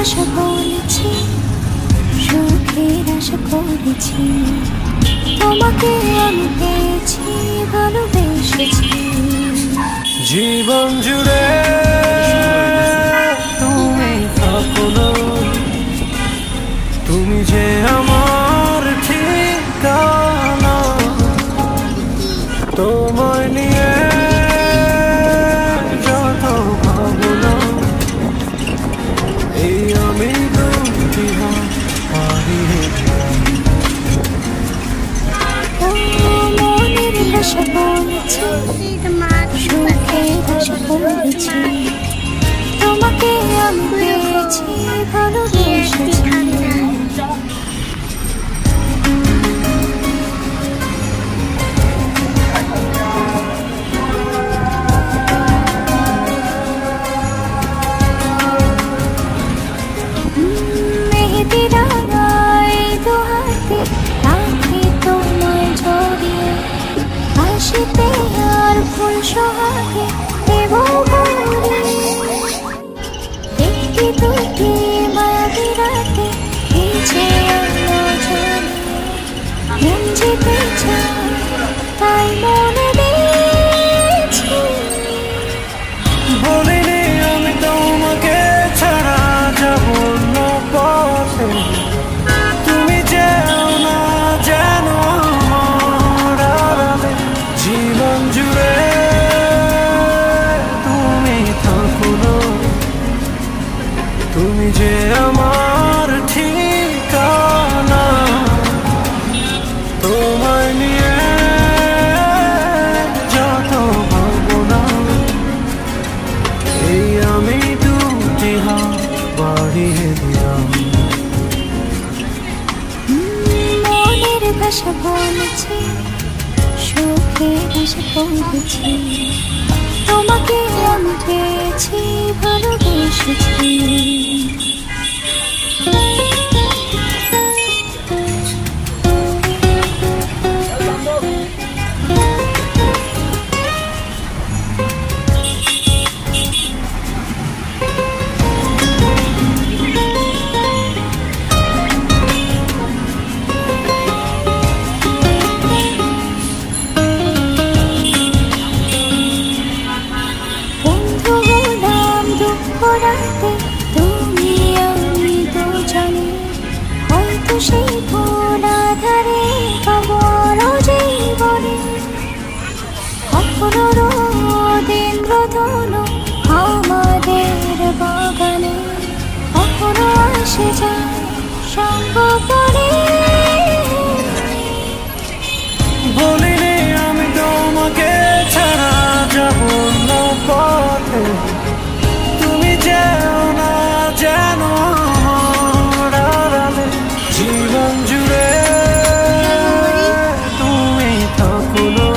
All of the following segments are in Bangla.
ভাষা বলেছি, সুখের আশা করেছি, তোমাকে আমি পেয়েছি, ভালোবেসেছি জীবন জুড়ে তুমি থাকো না, তুমি যে আমার ঠিকানা, তোমায় নিয়ে যত ভাবনা, এই আমি দুটি হাত হারিয়ে মনের ভাষা বলেছি, সুখের আশা করেছি, তোমাকে আমি পেয়েছি, ভালোবেসেছি শীতে আর ফুল সোহাগে দেব ভরে, একটি দুটি মায়াবী রাতে ভিজে আলো জলে, মন যেতে চায় তাই মনে দিয়েছি। বলিনি আমি তোমাকে ছাড়া যাব না পথে, তুমি যেও না যেন আমার আড়ালে, জীবন জুড়ে তুমি থাকো না, তুমি যে আমার ঠিকানা, তোমায় নিয়ে যত ভাবনা, এই আমি দুটি হাত বাড়িয়ে দিলাম। মনের ভাষা বলেছি, সুখের আশা করেছি, তোমাকে আমি পেয়েছি, ভালোবেসেছি রাতে তুমি আমি দুজনে, হয়তো সেই ভোর আধারে পাবো আরো জীবনে, কখনো রোদ ইন্দ্রধনু আমাদের বাগানে, কখনো আসে যায় সঙ্গ করে। বলিনি আমি তোমাকে ছাড়া যাব না পথে, তুমি যেও না যেন আমার আড়ালে, জীবন জুড়ে তুমি থাকো না,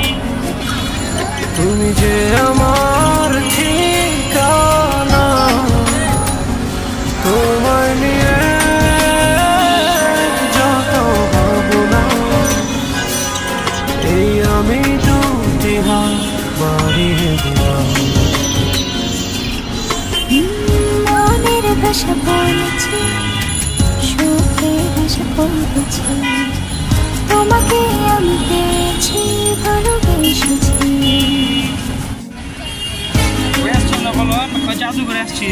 তুমি যে আমার ঠিকানা, তোমায় নিয়ে যত ভাবনা, এই আমি দুটি হাত বাড়িয়ে দিলাম। মনের ভাষা বলেছি, সুখের আশা করেছি, তোমাকে আমি পেয়েছি, ভালোবেসেছি জাদু করে আসছি।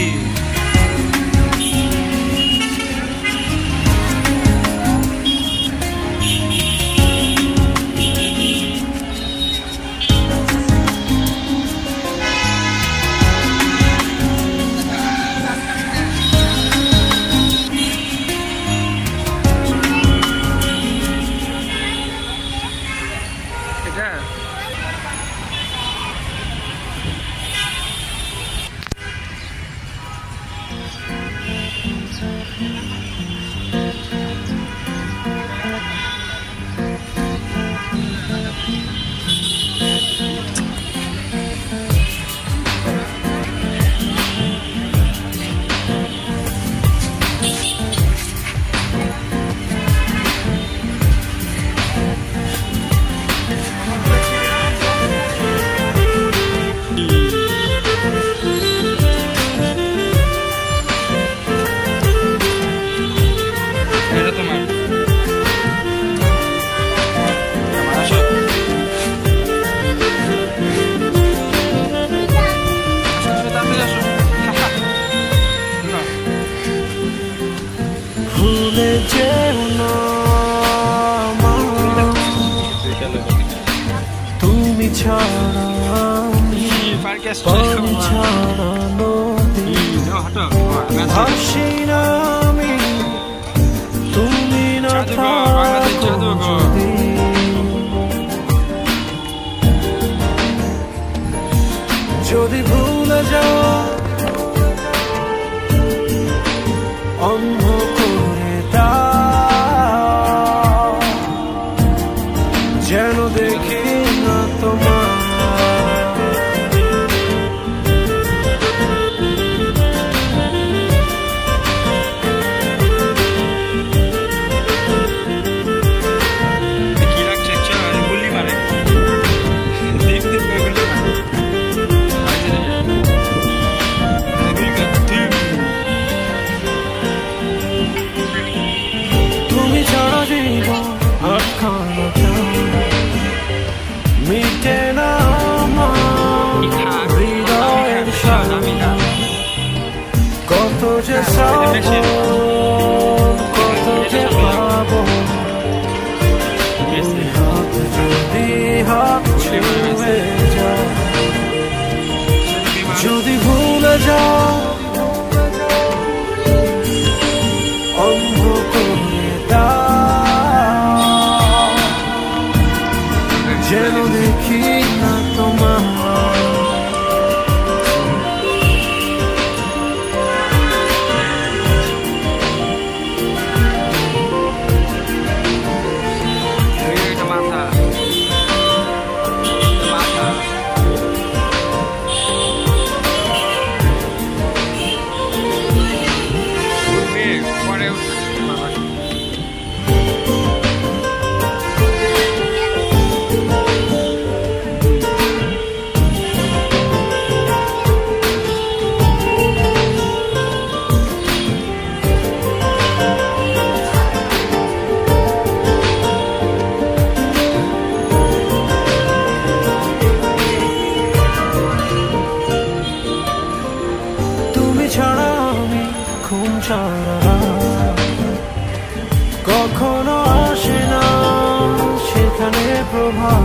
প্রভাব,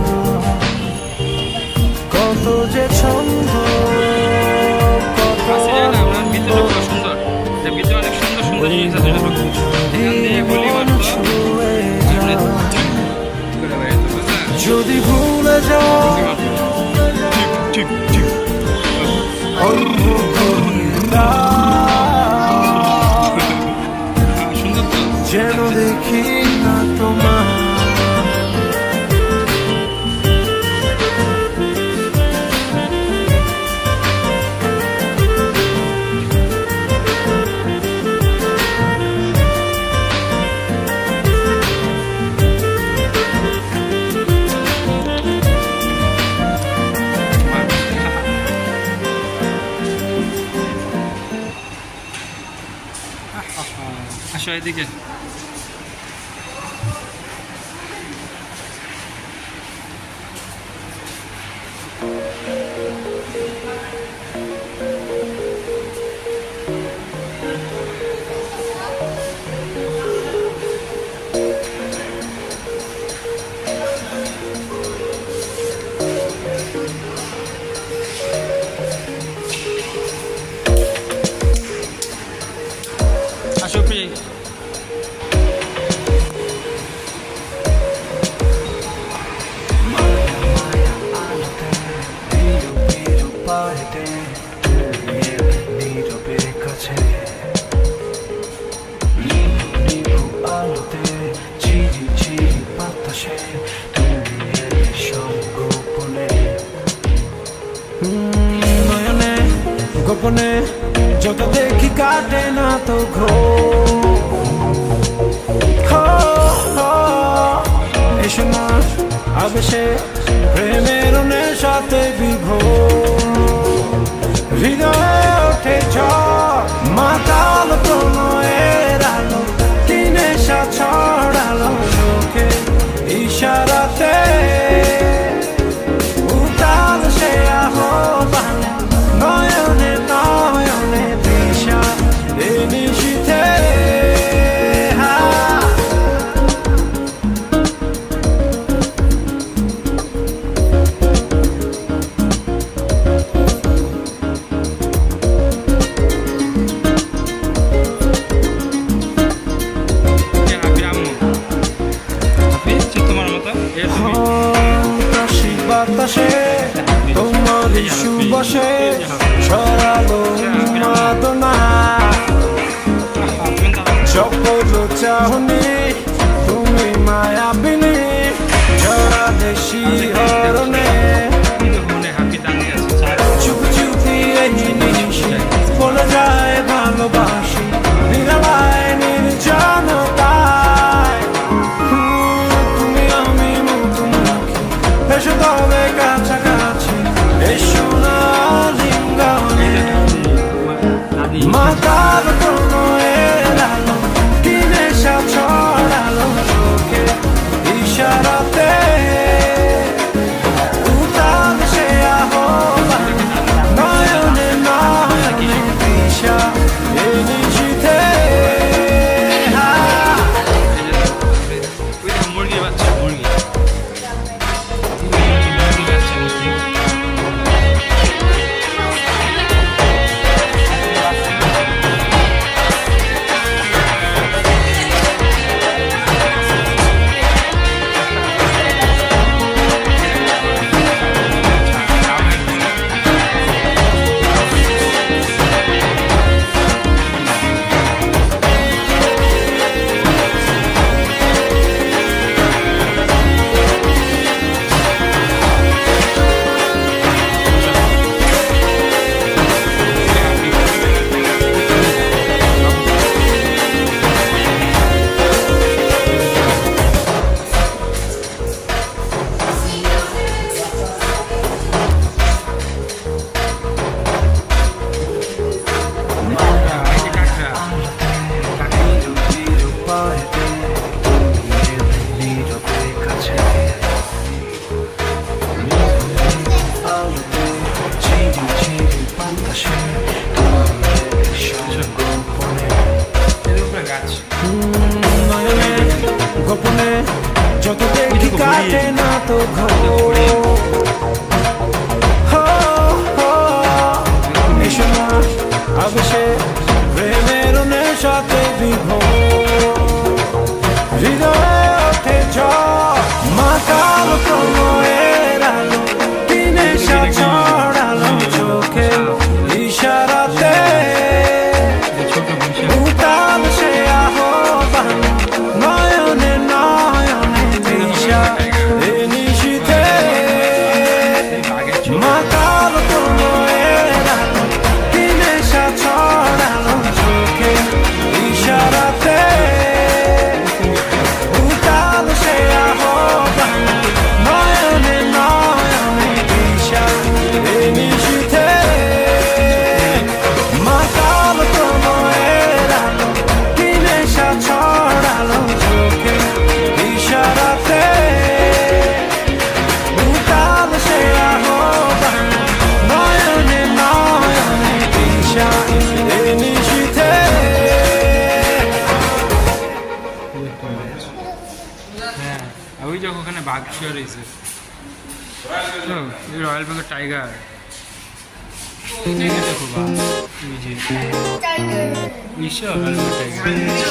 কত যে ছন্দ, কত সুন্দর, ভিতরে অনেক সুন্দর সুন্দর জিনিস আছে। যদি ভুলে যাও যেন দেখি না তোমার। আসো এদিকে। আসো প্রিয়। গোপনে যত দেখি কাটে না তো এসো না আবেশে প্রেমের নেশাতে বিভোর, হৃদয়ে ওঠে ঝড়, মাতাল প্রণয়ের আলো, কি নেশা ছড়ালো চোখে ইশারাতে, উতাল সে আহ্বান নয়নে নয়নে দিশা নিশীথে। বাতাসে তোমার সুবাসে ছড়ালো মাদনা, চপল চাহনি তুমি মায়াবিনী, ছড়ালে শিহরণে চুপি চুপি এই নিশে বলে যায় ভালোবাসি, নিরালায় নির্জনতায় তুমি আমি মুখোমুখি, এসো তবে কাছাকাছি, এসো না লিঙ্গনে, মাতাল প্রণয়ের আলো, কি নেশা ছড়ালো চোখে ইশারাতে, উতাল সে আহ্বান নয়নে নয়নে দিশা নিশীথে। মুরগি বাচ্চা, মুরগি যত দেখি কাটে না তো এসো না আবেশে প্রেমের নেশাতে বিভোর হৃদয়ে ওঠে ঝড় মাতাল প্রণয়ের আলো কি নেশা ছড়ালো চোখে ইশারাতে উতাল সে আহ্বান নয়নে নয়নে দিশা এ নিশীথে মাতাল প্রণয়ের আলো কি নেশা ছড়ালো চোখে ইশারাতে উতাল সে আহ্বান নয়নে নয়নে দিশা এ নিশীথে মাতাল প্রণয়ের আলো কি নেশা ছড়ালো চোখে ইশারাতে উতাল সে আহ্বান নয়নে নয়নে দিশা এ নিশীথে হ্যাঁ ওই যে ওখানে বাঘ শুয়ে রয়েছে রয়্যাল বেঙ্গল টাইগার দেখো বাঘ ওই যে রয়্যাল বেঙ্গল টাইগার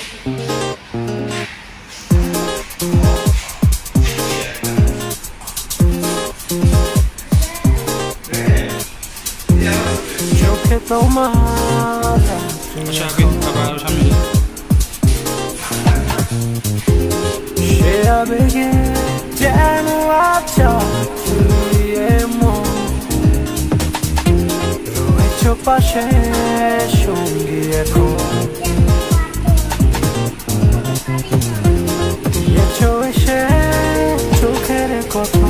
চোখে তোমার সামনে সে আবেগে যেন আচ্ছা তুই এমন রয়েছ পাশে সঙ্গী এখন দিয়েছ এসে চোখের কথা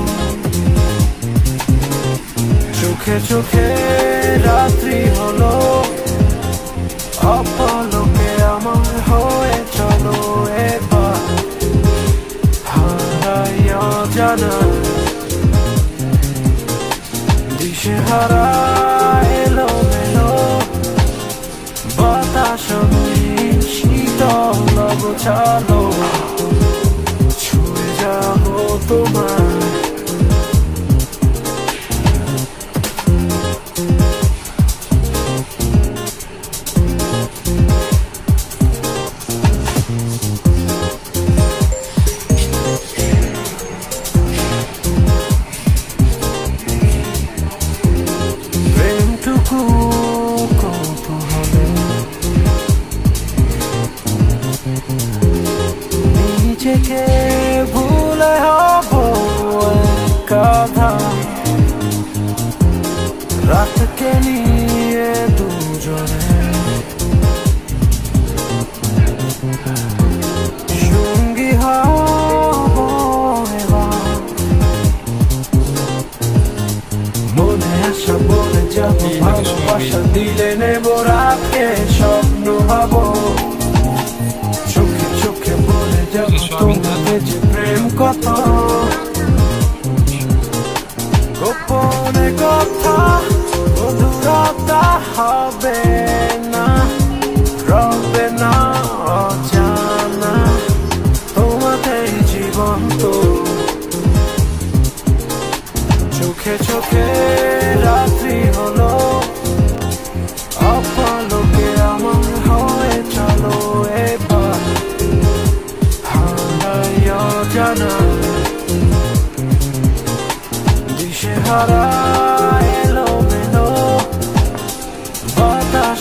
চোখে চোখে রাত্রি হলো অপলকে আমার হয়ে চলো এবার হারাইয়া জানা দিশে হারা এলো মেলো বাতাস শীতল গোছালো ছুঁয়ে যাবো তোমার প্রেমটুকু কৌতূহলে নিজেকে ভুলে হব একাধা রাতকে নিয়ে দুজনে সঙ্গী হব এবার মনে আসা বলে যাব ভালোবাসা দিলে নেব রাতকে স্বপ্ন হব চোখে চোখে বলে যাব তোমাকে যে প্রেম কত গোপনে কথা মধুরতা হবে না রবে না অজানা তোমাদের জীবন তো চোখে চোখে রাত্রি হলো অপলকে আমার হয়ে চলো এবার হারাইয়া জানা দিশে হারা এলো মেলো বাতাস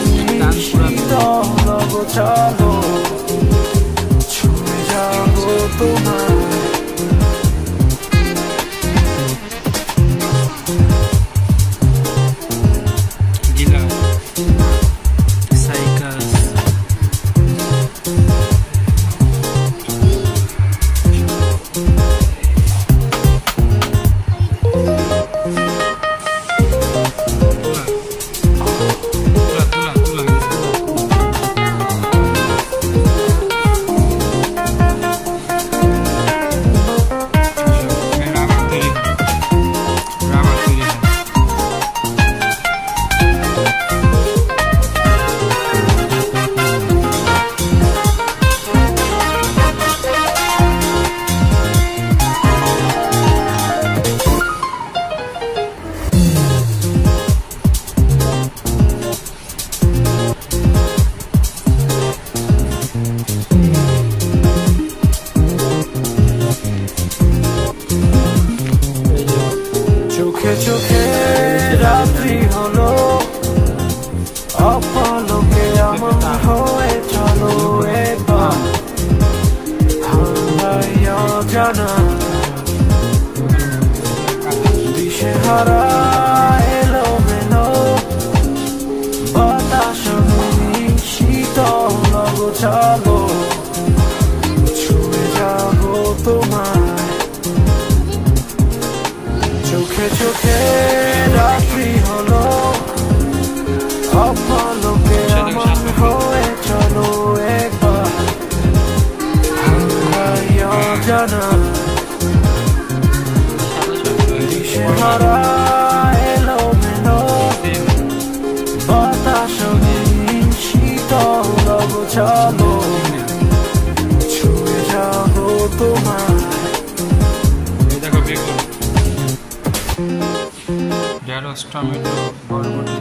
শীতল গোছালো ছুঁয়ে যাবো তোমার অজানা দিশেহারা এলোমেলো বাতাস শীতল গোছালো ছুঁয়ে যাবো তোমায় চোখে চোখে রাত্রি হলো অপলকে আমার হয়ে চলো একবার অজানা দিশেহারা এলোমেলো বাতাস শীতল গোছালো ছুঁয়ে যাবো তোমায় দেখো বেগুন ঢেঁড়স টমেটো বরবটি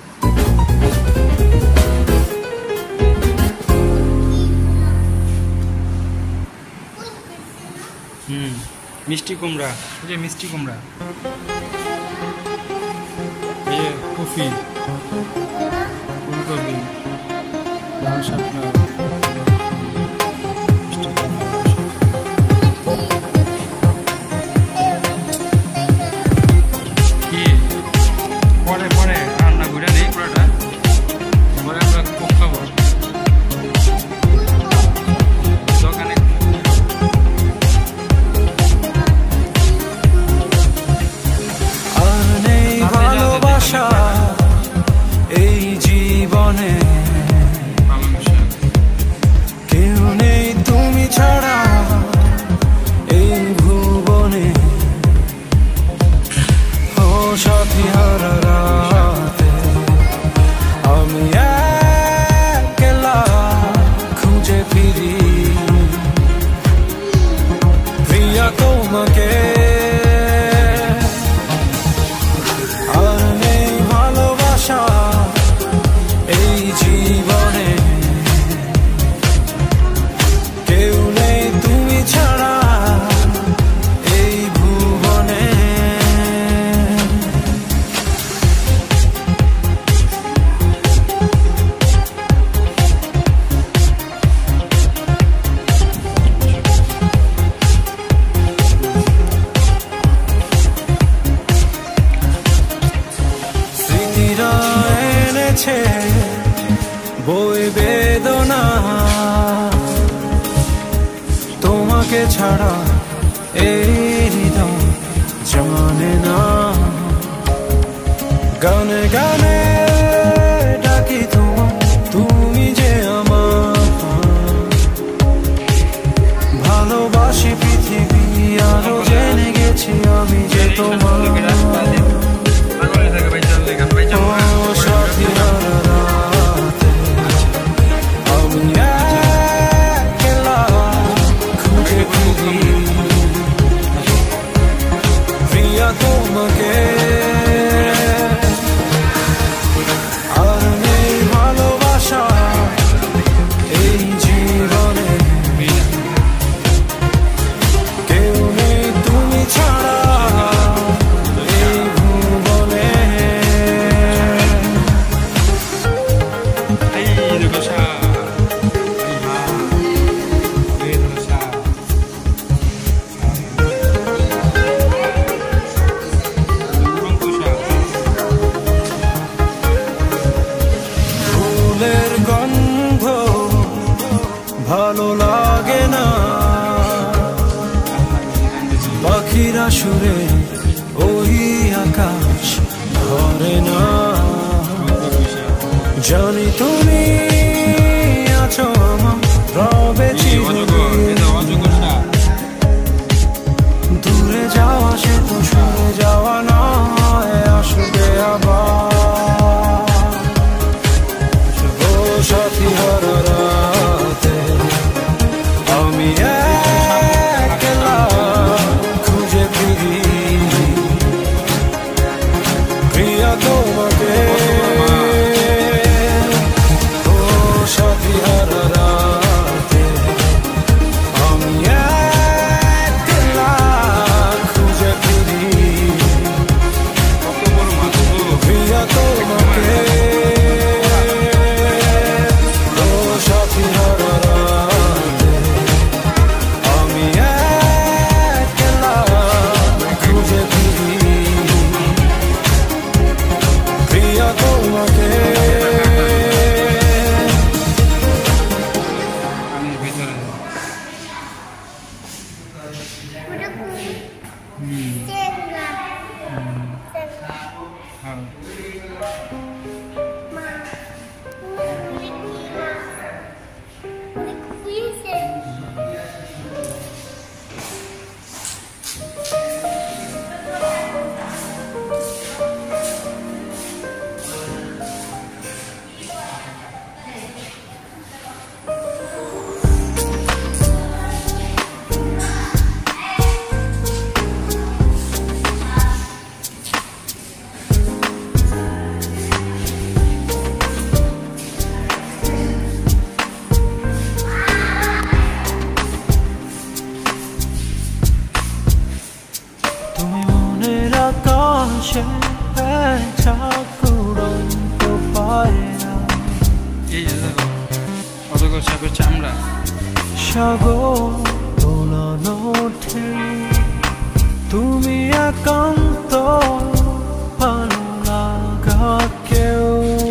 মিষ্টি কুমড়া এই যে মিষ্টি কুমড়া এই যে কফি ফুলকপি লাল শাপলা কি পরে পরে রান্না করে নেই পুরোটা পরে আমরা কোক খাবো দোকানে এই জীবনে কেউ নেই তুমি ছাড়া এই ভুবনে ও সাথী হারা রাতে আমি একলা খুঁজে ফিরি প্রিয়া তোমাকে এই জীবনে কেউ নেই তুমি ছাড়া এই ভুবনে স্মৃতিরা এনেছে বই বেদনা তোমাকে ছাড়া এই হৃদয় জানে না গানে গানে ডাকি তোমায় তুমি যে আমার ভালোবাসি পৃথিবী আরো জেনে গেছি আমি যে তোমার সাথী রাতে আমি একলা খুঁজে ফিরি প্রিয়া তোমাকে আর নেই ভালোবাসা এই জীবনে কেউ নেই তুমি ছাড়া এই ভুবনে ফুলের গন্ধ ভালো লাগে না পাখিরা সুরে ওই আকাশ ধরে না জানি তুমি আছো আমার রবে চিরদিন দূরে যাওয়া সে তো সরে যাওয়া নয় আসবে আবার ও সাথী হারা রাতে আমি একলা খুঁজে ফিরি প্রিয়া তোমাকে ও সাগর দোলানো ঢেউ তুমি একান্ত ভালো লাগা কেউ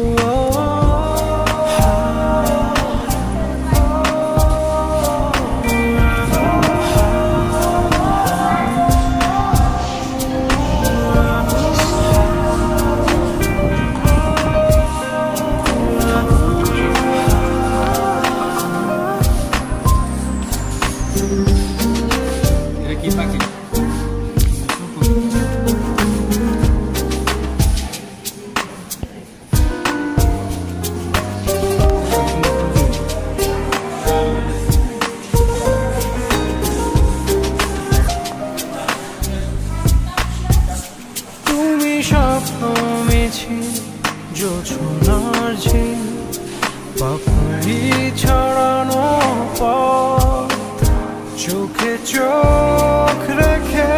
জোছনার ঝিল পাপড়ি ছড়ানো পথ চোখে চোখ রেখে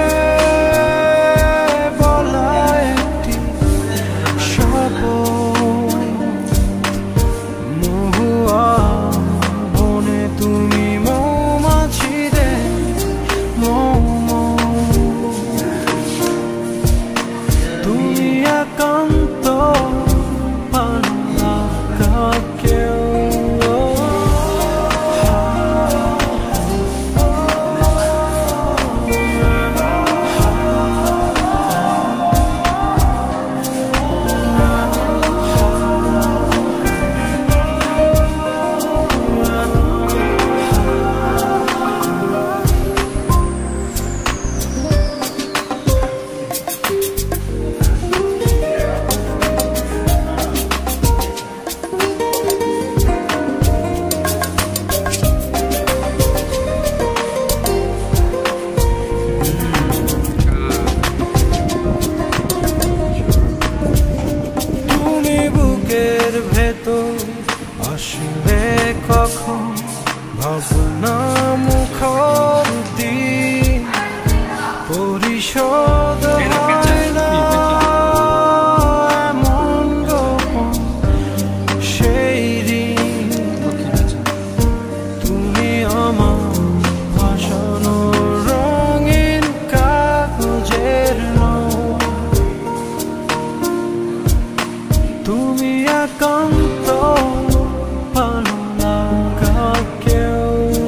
বলা একটি শপথ মহুয়া বনে তুমি মৌমাছিদের তুমি একান্ত আসবে কখন ভাবনা মুখর দিন পরিশোধ হয় না এমন গোপন সেই ঋণ তুমি আমার ভাসানো রঙিন কাগজের তুমি একান্ত ভালো লাগা কেউ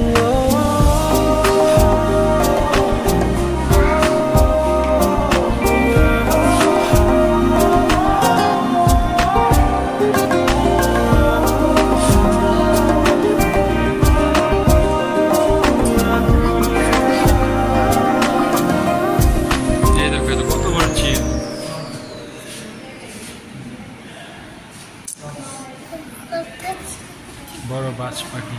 বড় বাজ পাখি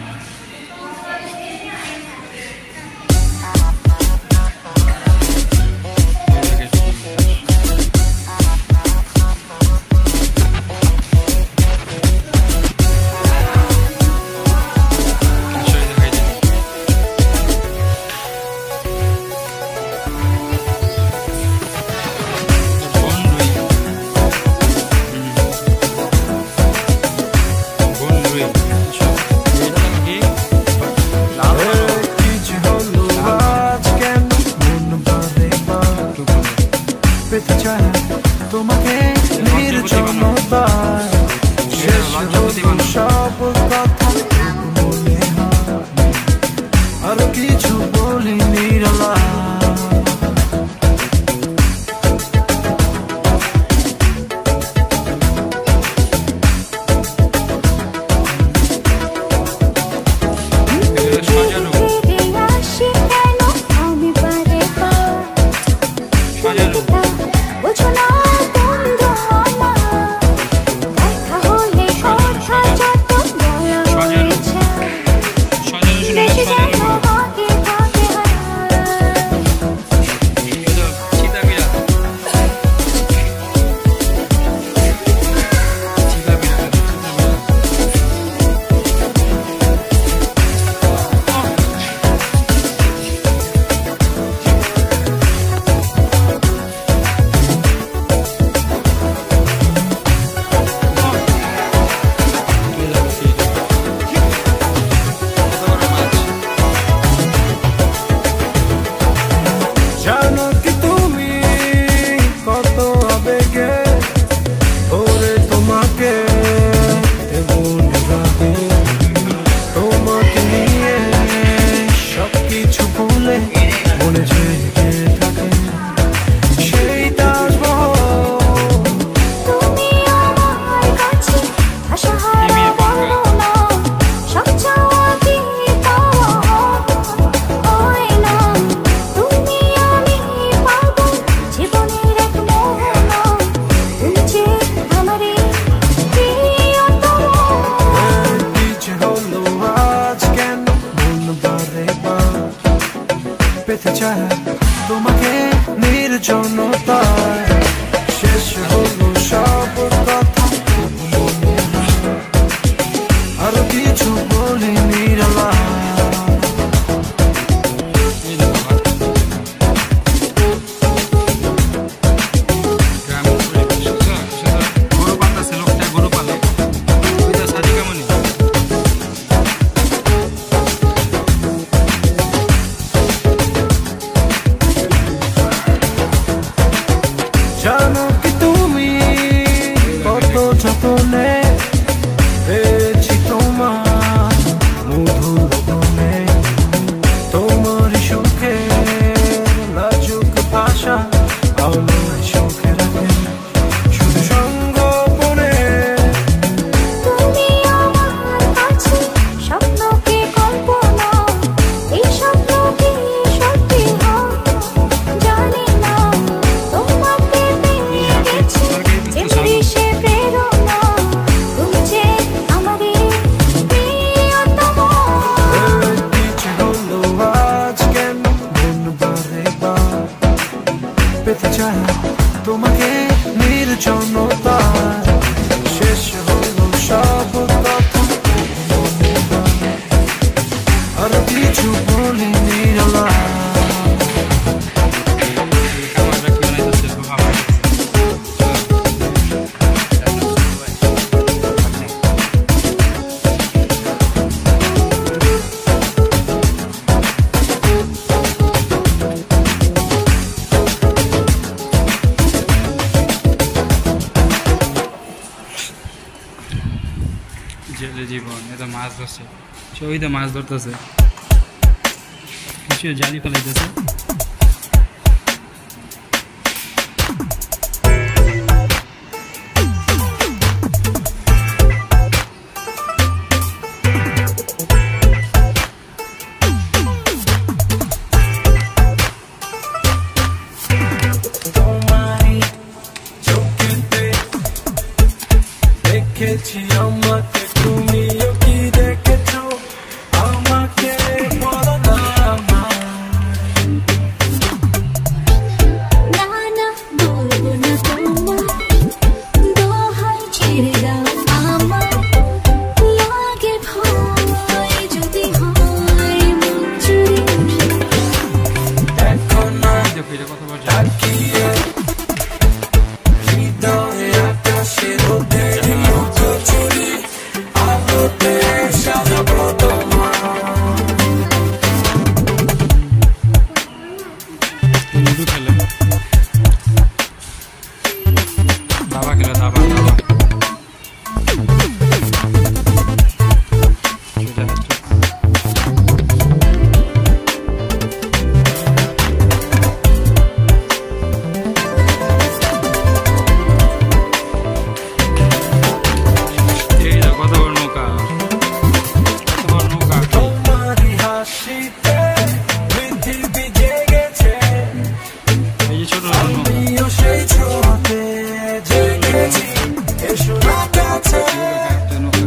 তোমাকে নির্জনতায় শেষ সব কথা মনে হয় আরো কিছু বলি নিরালা মনে জেগে থাকে সেই তাজমহল। তুমি আমার কাছে আশাহারা বলো না, সব চাওয়া কি পাওয়া হয় না। তুমি আমি পাবো জীবনের এক মোহনা, তুমি যে আমারই প্রিয়তম। ইচ্ছে হলো আজ কেন মন বারে বার পেতে চায় তোমাকে নির্জনতায়। শেষ হলো সব কথা মনে হয়, আরো কিছু বলি নিরালা। গরু পালতেছে লোকটা, গরু পালে ওইটা সাদি কেমনই জানো কি তুমি কত যতনে পেয়েছি তোমার মধুর বনে, তোমার সুখে লাজুক ভাষা আমার সুখে রাখে শুধু সঙ্গোপনে। তুমি আমার কাছে স্বপ্নকে কল্পনা, এই স্বপ্ন কি সত্যি হয় জানি না। তোমাকে পেয়ে গেছি যেমনি সে প্রেরণা, তুমি যে আমারই প্রিয়তম। ইচ্ছে হলো আজ কেন মন বারে বার পেতে চায় তোমাকে নির্জনতায়। শেষ হলো সব কথা মনে হয়, আর কিছু বলি নিরালা। খাবারটা কি বানাইতেছে খাবার জেলে জীবন। এটা মাছ ধরছে, সবই তো মাছ ধরতেছে, কিছু জালি ফেলাইতেছে। তোমারই চোখেতে দেখেছি আমাকে, তুমিও কি দেখেছো আমাকে বলো না আমার। না না বলবো না তোমার, দোহাই ছেড়ে দাও আমার। লাগে ভয় যদি হয় মন চুরি, দেখো না দেখো এটা কত বার তাকিয়ে হৃদয়ে আকাশে ওদের লুকোচুরি, আলোতে সাজাবো তোমার। লুডু খেলে, দাবা খেলে, দাবা দাবা সেটা হচ্ছে। এইটা কত বড় নৌকা, কত বড় নৌকা। তোমারই হাসিতে পৃথিবী জেগেছে, এই যে ছোট নৌকা, আমিও সেই ছোঁয়াতে জেগেছি। এসো না কাছে একটা নৌকা।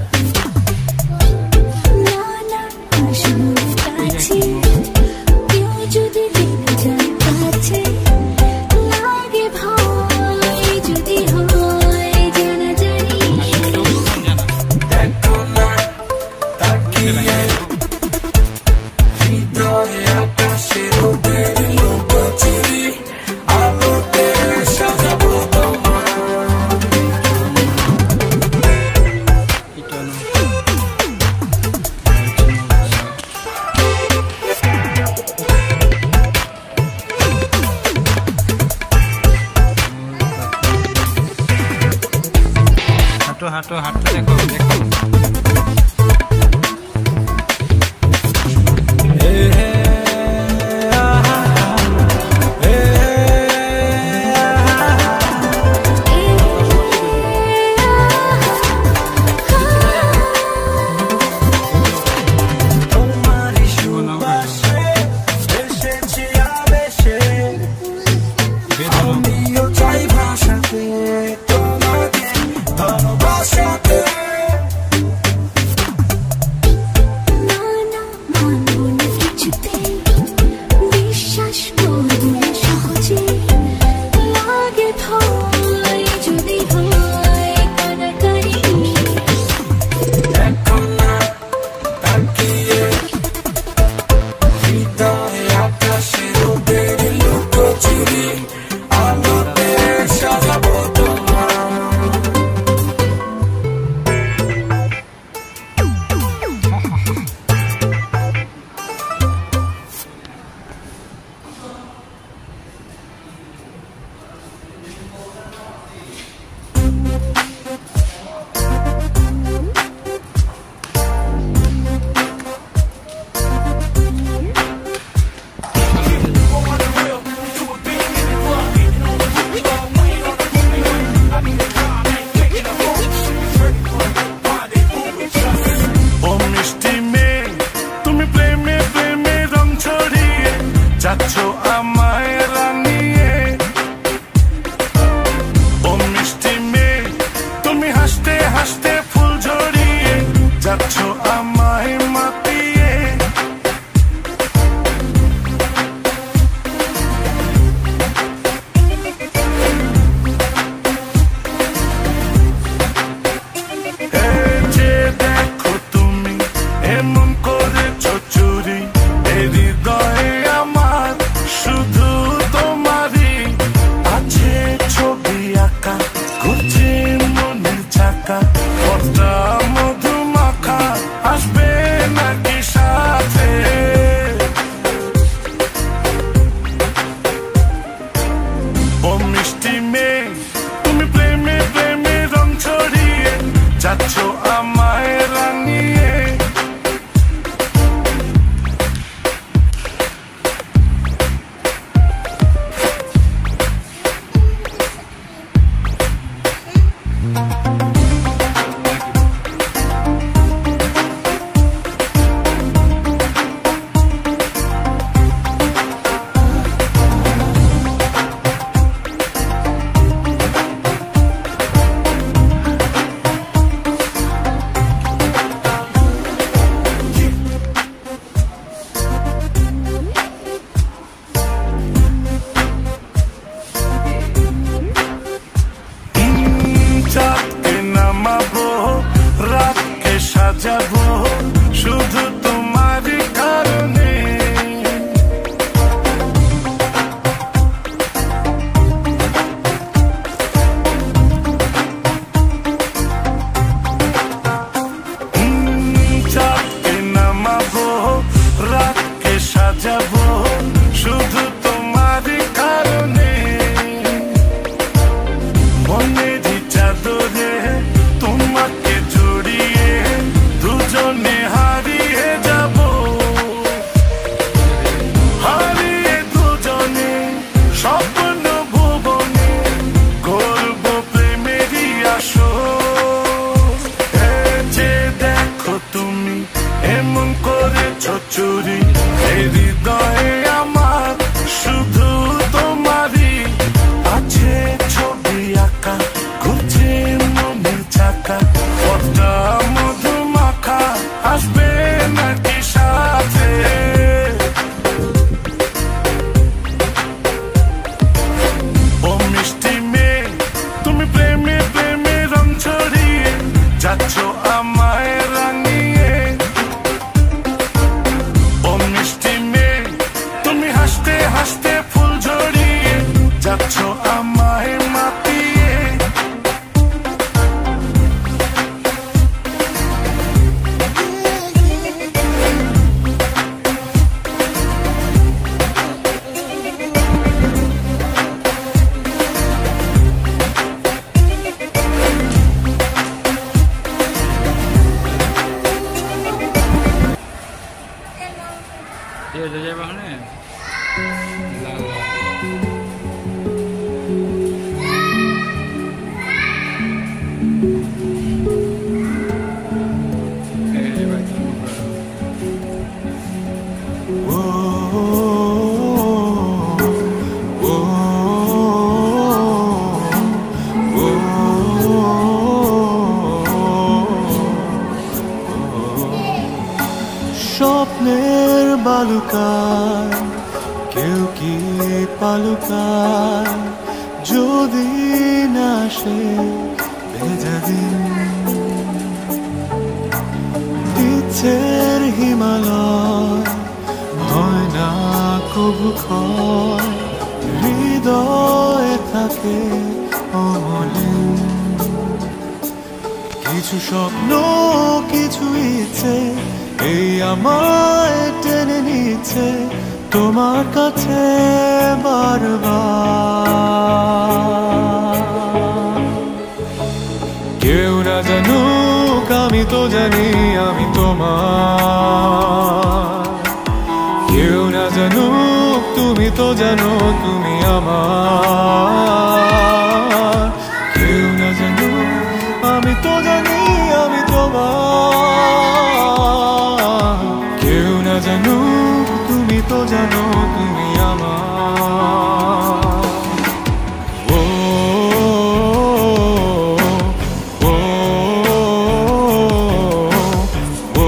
না না আসবো কাছে, কেউ যদি জেনে যায় কাছে। লাগে ভয় যদি হয় জানা জানি, দেখো না তাকিয়ে হৃদয়ে আকাশে ওদের লুকোচুরি, আলোতে সাজাবো তোমার। এটা না হাঁটো হাঁটো হাঁটতে দেখো দেখো। হে হে আহা যাচ্ছ আমায় মাপিয়ে। যাই বাহনে স্বপ্নের বালুকায় কেউ কি পালুকায়, যদি না সে ভেজা দিন ইচ্ছের হিমালয় হয় না কবু ক্ষয়, হৃদয়ে থাকে অমলিন কিছু স্বপ্ন কিছু ইচ্ছে, এই আমায় টেনে নিচ্ছে তোমার কাছে বারবার। কেউ না জানুক আমি তো জানি আমি তোমার, কেউ না জানুক তুমি তো জানো তুমি আমার, কেউ না জানুক আমি তো জানি আমি তোমার, কেউ না জানুক তুমি তো জানো তুমি আমার। ও ও ও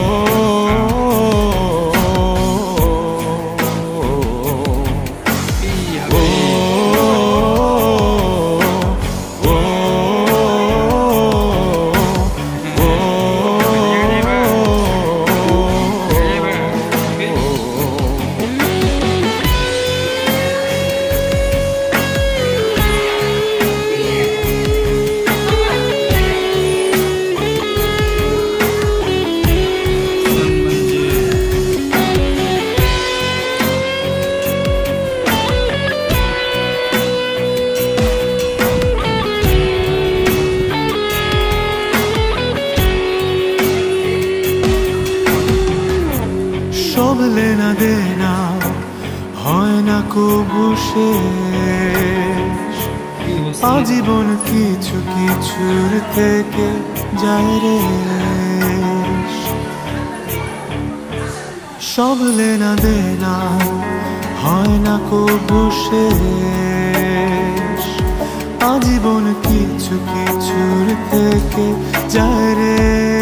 সব লেনা দেনা হয় না কবু শেষ, আজীবন কিছু কিছুর থেকে যায় রে। সব লেনা দেনা হয় না কবু শেষ, আজীবন কিছু কিছুর থেকে যায় রে।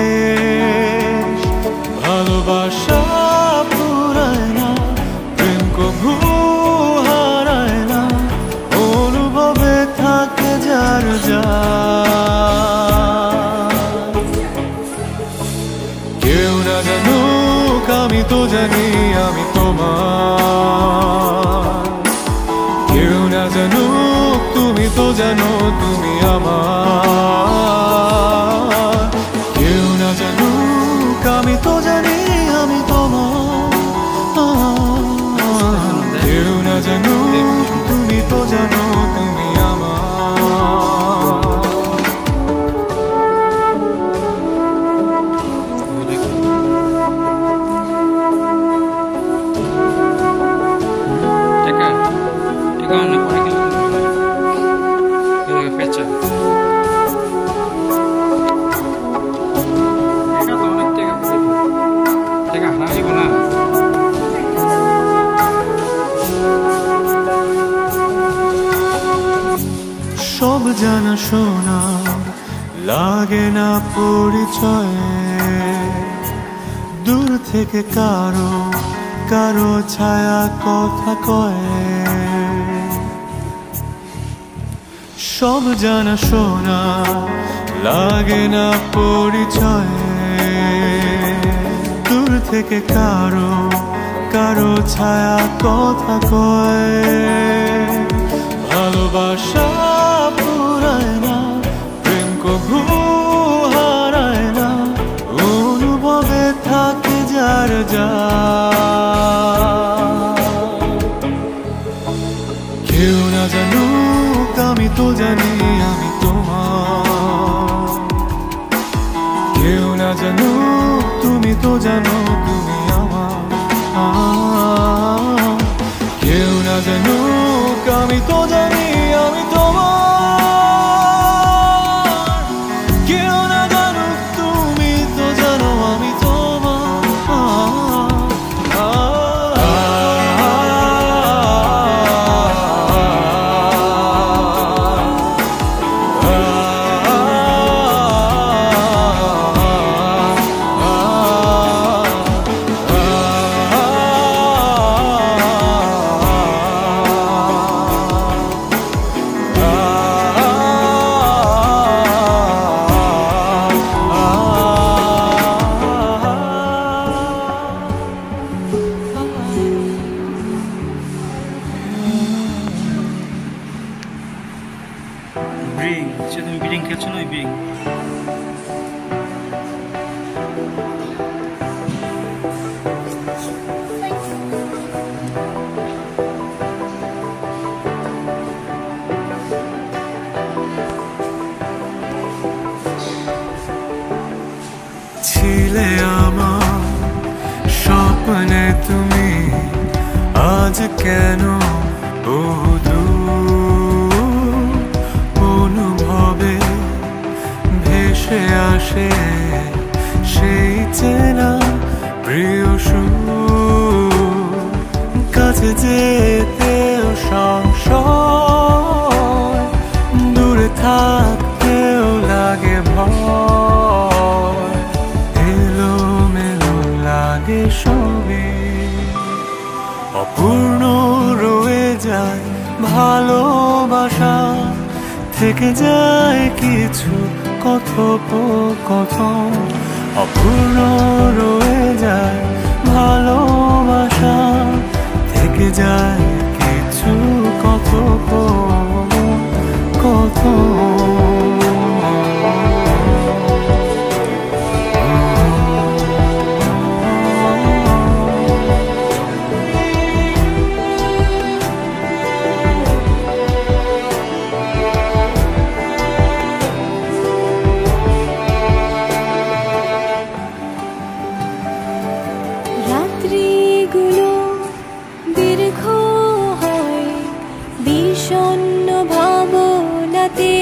ভালোবাসা পুরায় না, প্রেম কবু হারায় না, অনুভবে থাকে যার যার। কেউ না জানুক আমি তো জানি আমি তোমার, কেউ না জানুক তুমি তো জানো তুমি আমার, কেউ না জানুক আমি তো জানি আমি তোমার, কেউ না জানুক তুমি তো জানো তুমি আমার। সব জানা শোনা লাগে না পরিচয়ে, দূর থেকে কারো কারো ছায়া কথা কয়। সব জানা শোনা লাগে না পরিচয়ে, দূর থেকে কারো কারো ছায়া কথা কয়। ভালোবাসা পুরায় না, প্রেম কভু হারায় না, অনুভবে থাকে যার যা। কেউ না জানুক আমি তো জানি আমি তোমার, কেউ না জানুক তুমি তো জানো তুমি আমার। কেউ না জানুক আমি তো জানি আমি তোমার, কেউ না জানুক তুমি তো জানো আমি তোমার। ব্রিং, সে তুমি ব্রিং খেলছো না? ওই ব্রিং ছিলে আমার স্বপ্নে তুমি, আজ কেন অনুভবে ভেসে আসে সেই চেনা প্রিয় সুর। কাছে যেতেও সংশয়, দূরে থাকতেও লাগে ভয়, এলোমেলো লাগে সবই, অপূর্ণ রয়ে যায় ভালোবাসা, থেকে যায় কিছু কথোপকথন, অপূর্ণ রয়ে যায় ভালোবাসা, থেকে যায় কিছু কথোপকথন। রাত্রিগুলো দীর্ঘ হয় বিষণ্ণ ভাবনাতে,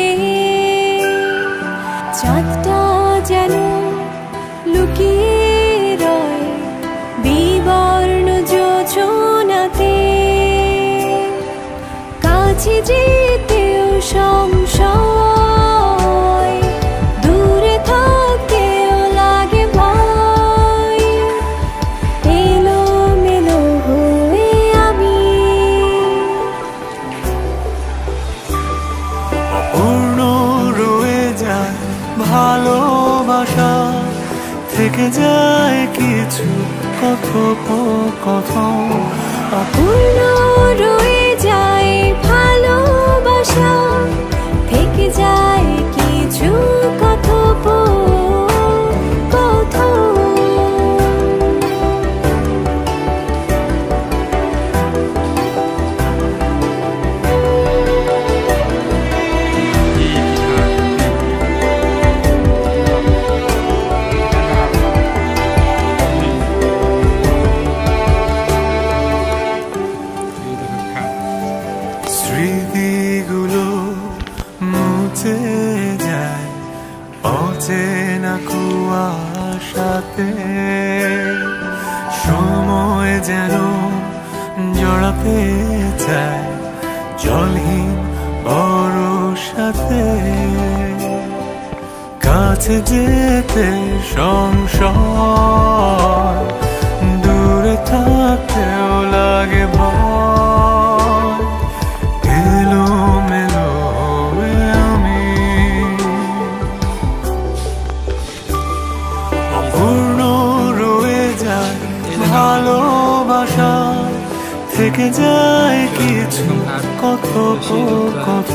চাঁদটা যেন লুকিয়ে রয় বিবর্ণ যোজনাতে, কাছে যেতেও সংশয়, দূরে থাকতেও লাগে ভয়, এলোমেলো হয়ে আমি। অপূর্ণ রয়ে যায় ভালোবাসা, থেকে যায় কিছু কথোপকথন, অপূর্ণ রয়ে যায় ভালোবাসা, থেকে যায় কিছু কথোপকথন। স্মৃতিগুলো মুছে যায় অচেনা কুয়াশাতে, সময় যেন জড়াতে চায় জলহীন বরসাতে, কাছে যেতে সংশয়, দূরে থাকতেও লাগে ভয়, এলোমেলো আমি, অপূর্ণ রয়ে যায় ভালোবাসা, থেকে যায় কিছু কথোপকথন।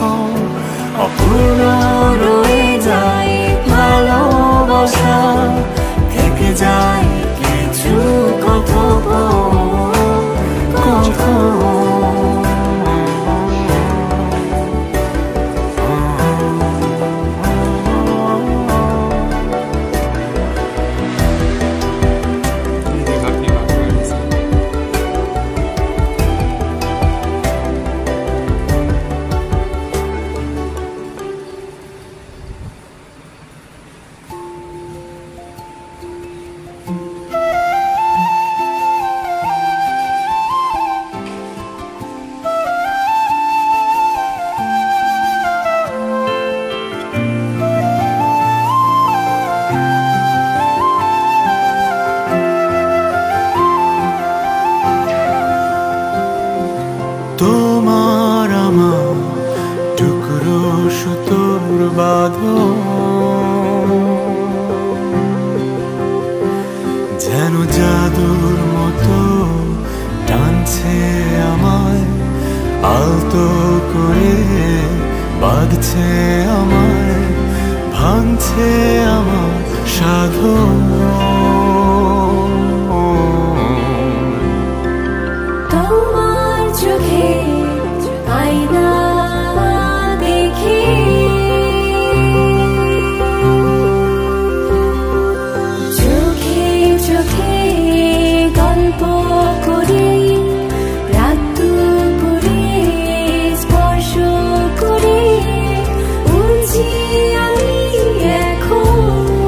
আমার টুকরো সুতোর বাঁধন, যেন জাদুর মতো টানছে আমায়, আলতো করে বাঁধছে আমায়, ভাঙছে আমার সাধন। তোমার চোখে আয়না দেখে চোখে চোখে গল্প করে, রাত দুপুরে স্পর্শ করে উড়ছি আমি এখন।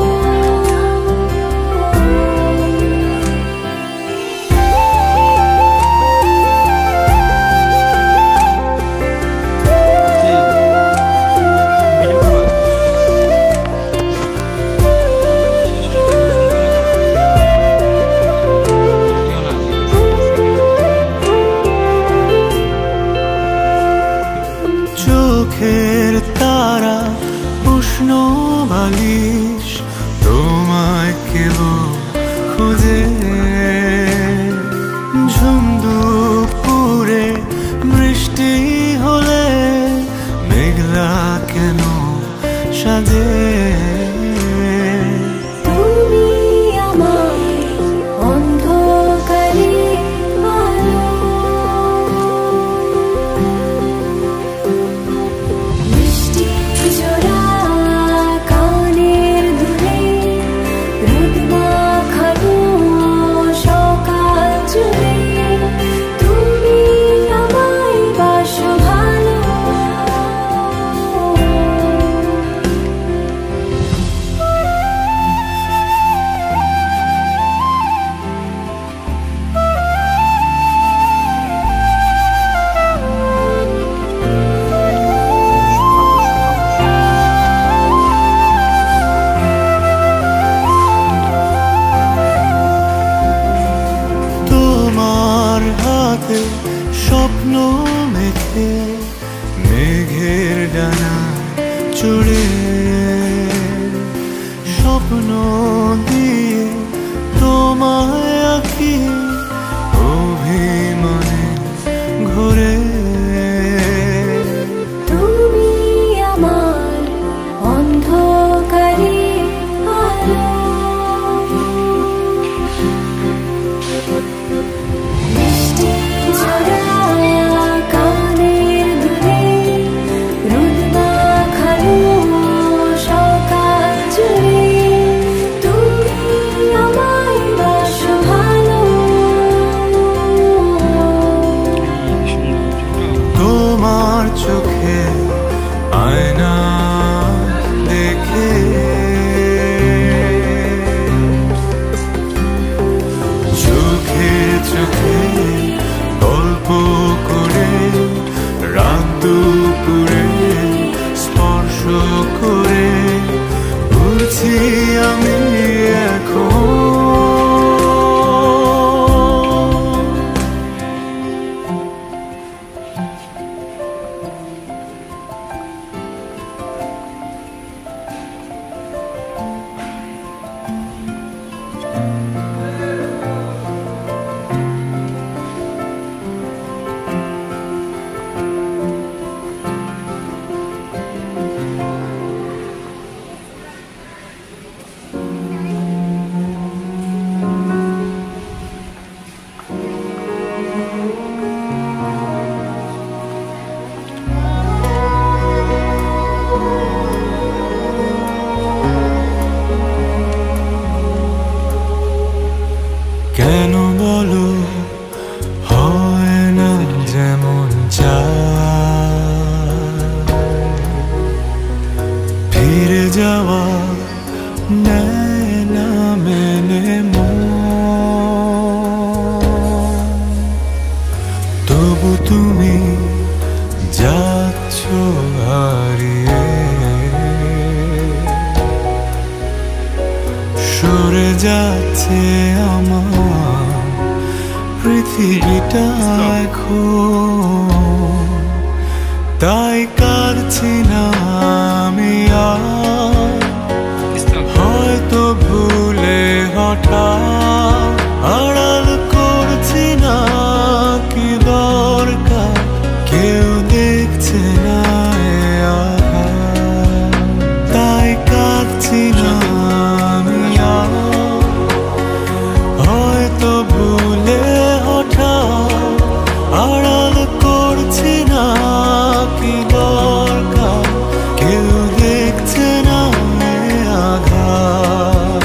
চোখের তারা উষ্ণ বালিশ তোমায় কেবল খুঁজে, ঝুমদুপুরে বৃষ্টি হলে মেঘলা কেন সাজে। তুমি আমার অন্ধকারে আলো, মিষ্টি জোড়া কানের দুলে, রোদ মাখানো সকাল জুড়ে তুমি আমায় বাসো ভালো। তোমার হাতে স্বপ্ন মেখে মেঘের ডানা চড়ে, স্বপ্ন দিয়ে তোমায় আঁকি অভিমানে ঘুরে। তুমি আমার অন্ধকারে আলো, মিষ্টি জোড়া কানের দুলে, রোদ মাখানো সকাল জুড়ে তুমি আমায় বাসো ভালো। তোমার চোখে আয়না দেখে চোখে চোখে গল্প করে, রাত দুপুরে স্পর্শ করে উড়ছি আমি এখন। তাই কাঁদছি না আমি আর, হয়তো ভুলে হঠাৎ আড়াল করছি না কি দরকার, কেউ দেখছে না এ আঘাত। তাই কাঁদছি না আমি আর, হয়তো ভুলে হঠাৎ আড়াল করছি না কি দরকার, কেউ দেখছে না এ আঘাত।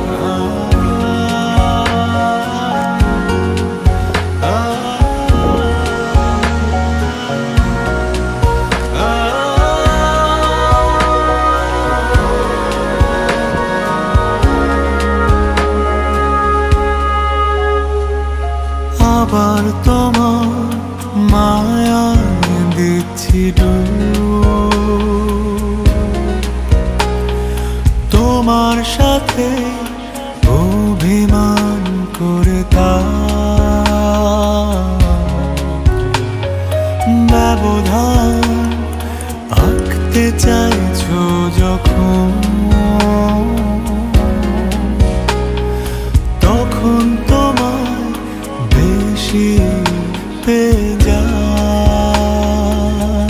আবার তোমার মায়ায় দিচ্ছি ডুব, তোমার সাথে অভিমান করে ব্যবধান আঁকতে চাইছো যখন, তখন তোমার বেশি পেয়ে যায়।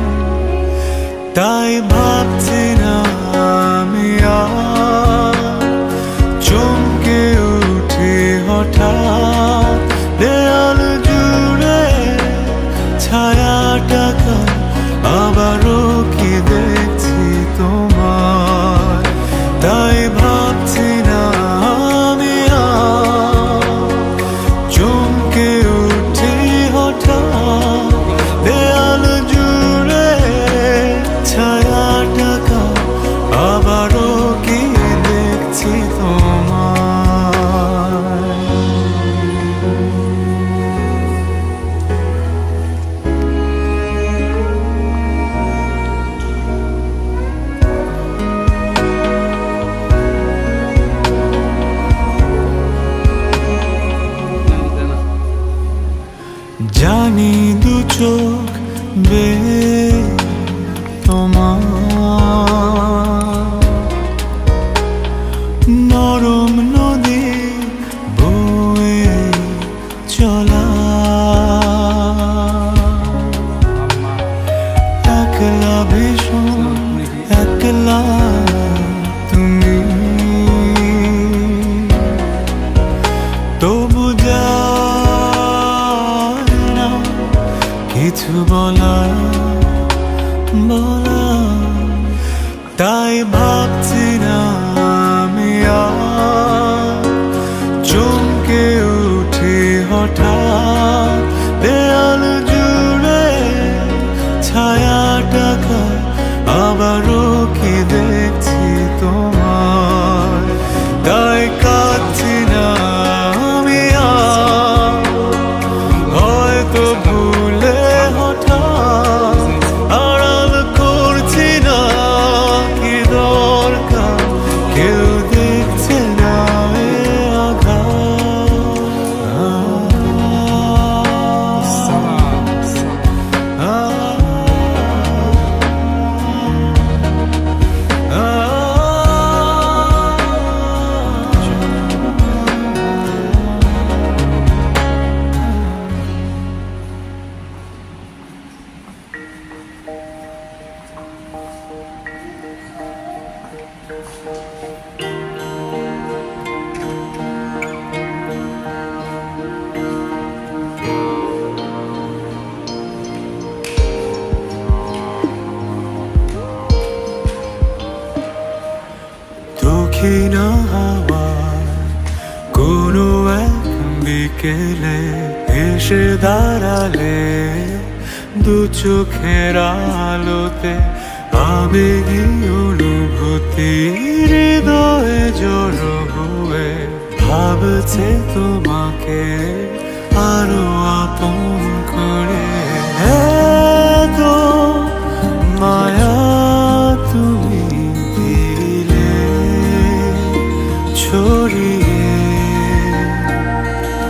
তাই ভাবছি না আমি আর, চমকে উঠে হঠাৎ দেয়াল জুড়ে ছায়াটাকা, আবারও কি দেখছি তোমার। তাই ভাবছি না আমি আর, চমকে উঠে হঠাৎ দেয়াল জুড়ে ছায়াটাকা, আবারও কি দেখছি তোমার। জানি দু চোখ বে তোমার, নরম নদী বয়ে চলা, একলা ভীষণ একলা তুমি, তবু কিছু বলা। তাই ভাবছি না আমি আর, চমকে উঠে হঠাৎ দেয়াল জুড়ে ছায়াটাকা, আবারও কি দেখছি তোমার। তাই কাঁদছি না আমি আর, হয়তো ভুলে হঠাৎ আড়াল করছি না কি দরকার, কেউ দেখছে না এ দক্ষিণ হাওয়ার কোনো এক বিকেলে এসে দাঁড়ালে, দু চোখের আলোতে আবেগী অনুভূতি হৃদয়ে জড়ো হয়ে ভাবছে তোমাকে আরো আপন করে। এত মায়া তুমি দিলে ছড়িয়ে,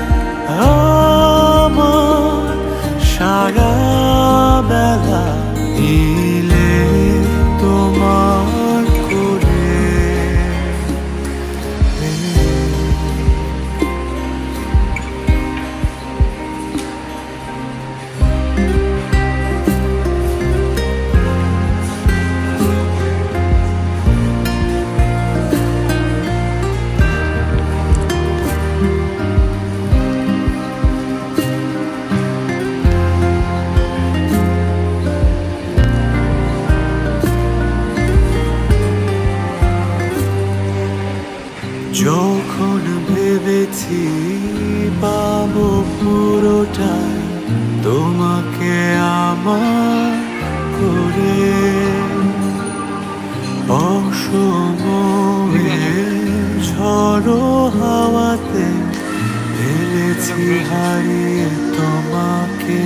আমার সারা বেলা নিলে তোমার করে যখন ভেবেছি পাবো পুরোটাই তোমাকে আমার করে, অসময়ে ঝড়ো হাওয়াতে ফেলেছি হারিয়ে তোমাকে।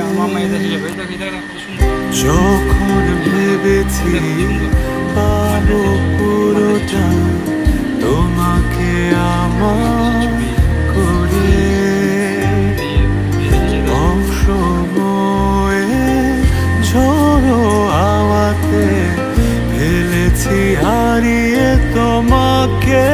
যখন ভেবেছি পাবো পুরোটাই তোমাকে আমার করে, অসময়ে ঝড়ো হাওয়াতে ফেলেছি হারিয়ে তোমাকে।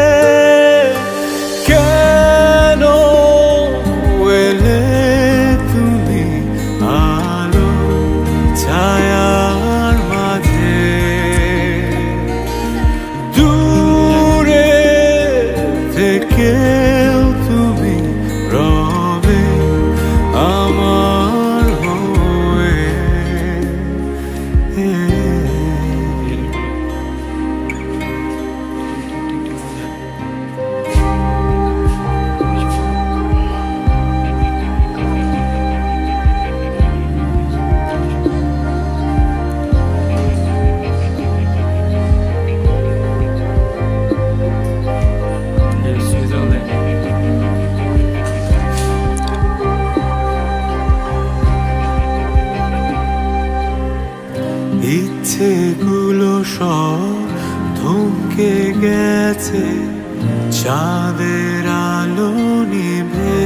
কেন এলে তুমি আলো ছায়ার মাঝে, দূরে থেকেও তুমি রবে আমার হয়ে। ইচ্ছেগুলো সব থমকে গেছে চাঁদের আলো নিভে,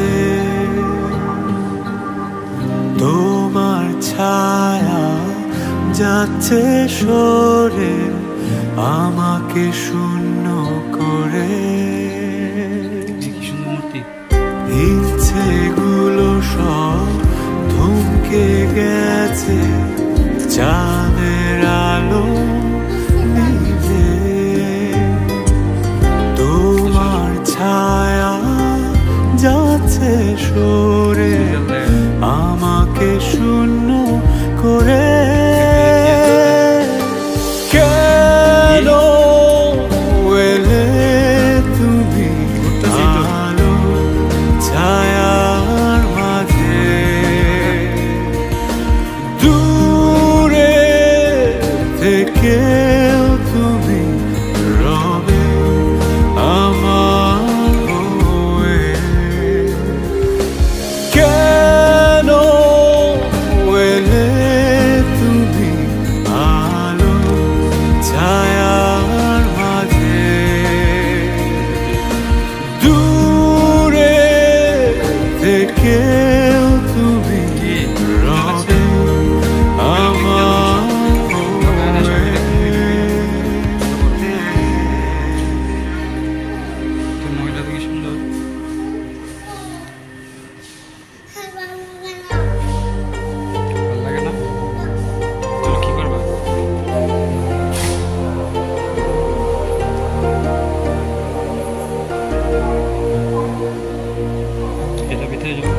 তোমার ছায়া যাচ্ছে সরে আমাকে শূন্য করে। ইচ্ছেগুলো সব থমকে গেছে চাঁদের আলো নিভে, তোমার ছায়া যাচ্ছে সরে আমাকে শূন্য করে। কেন এলে তুমি আলো ছায়ার মাঝে, দূরে থেকেও তুমি রবে আমার হয়ে। কেন এলে তুমি আলো ছায়ার মাঝে, দূরে থেকেও তুমি রবে আমার মহিলা থেকে সুন্দর ভালো লাগে না? তুমি কি করবা? এটা ভিতরে যাও।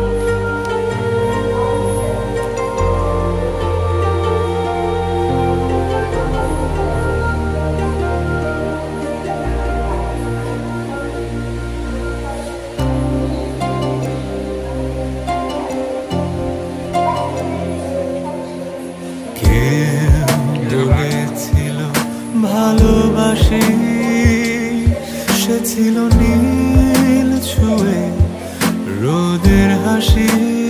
বলেছিল ভালোবাসি, সে ছিল নীল ছুঁয়ে রোদের হাসি।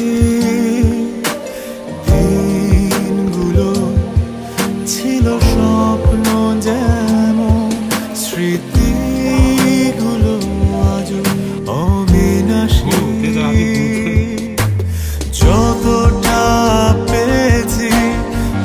দিনগুলো ছিল স্বপ্ন যেমন, স্মৃতিগুলো আজ অবিনাশী। যতটা পেয়েছি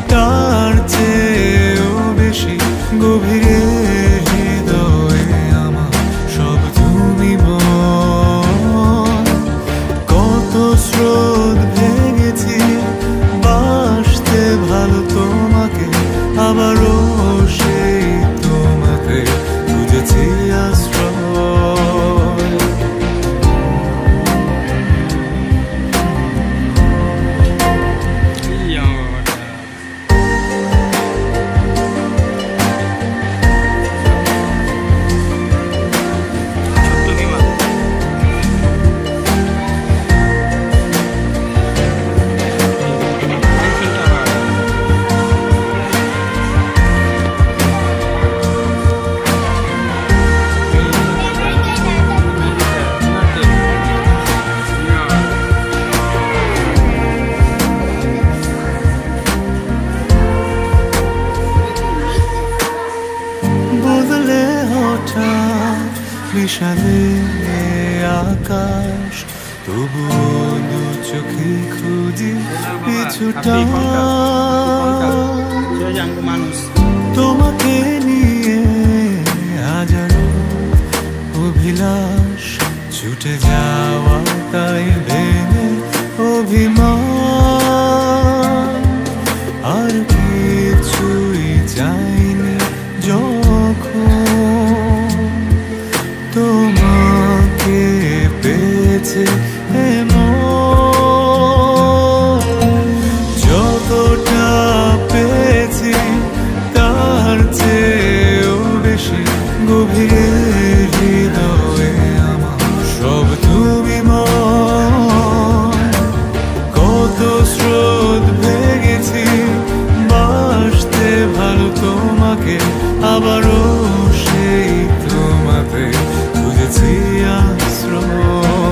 নেশালে আকাশ, তবুও দু চোখে খুঁজি পিছুটা তোমাকে নিয়ে। হাজারো অভিলাষ ছুটে যাওয়া, তাই ভেঙে অভিমান আর কিছুই চাইনি যখন তোমাকে পেয়েছে যতটা পেয়েছি তার চেয়েও বেশি গভীরে হৃদয়ে আমার সব তুমি কত স্রোত ভেঙেছি বাসতে ভালো তোমাকে, আবারও সেই তোমাতে খুঁজেছি আশ্রয়।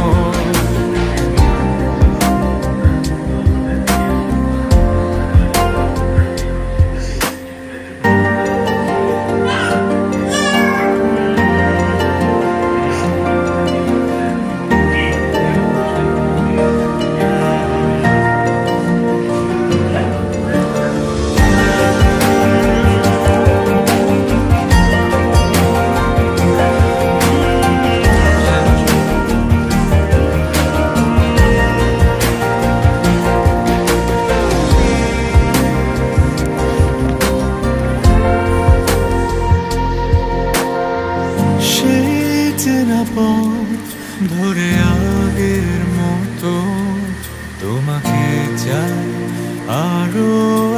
ধরে আগের মতো তোমাকে চাই আরো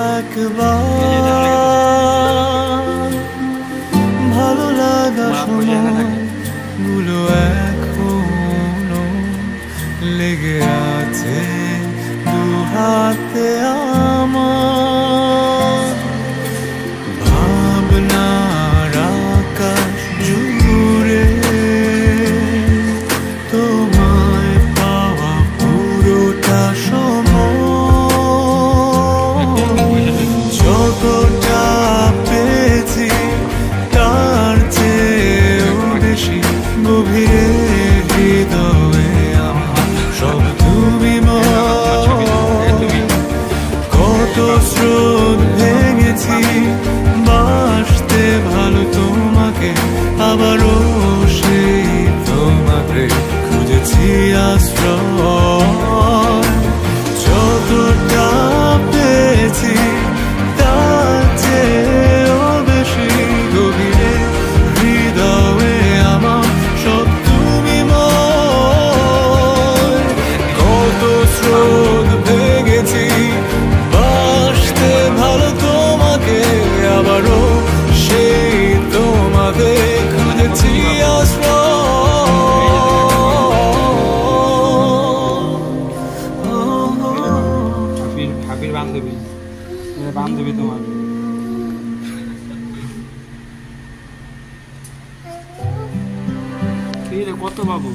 একবার। ভালো লাগা সময়গুলো এখনো লেগে আছে দু হাতে আমার। ভাবনার আকাশ জুড়ে তোমায় পাওয়া পুরোটা সময়, যতটা পেয়েছি তার চেয়েও বেশি গভীরে হৃদয়ে আমার সব তুমি কত স্রোত ভেঙেছি বাসতে ভালো তোমাকে, আবারও সেই তোমাকে খুঁজেছি আশ্রয়। যতটা পেয়েছি তার চেয়েও বেশি গভীরে হৃদয়ে আমার সব তুমি কত স্রোত ভেঙেছি বাসতে ভালো তোমাকে, আবারও সেই তোমাকে খুঁজেছি আশ্রয়। বান্ধবী বান্ধবী তোমার কত বাবু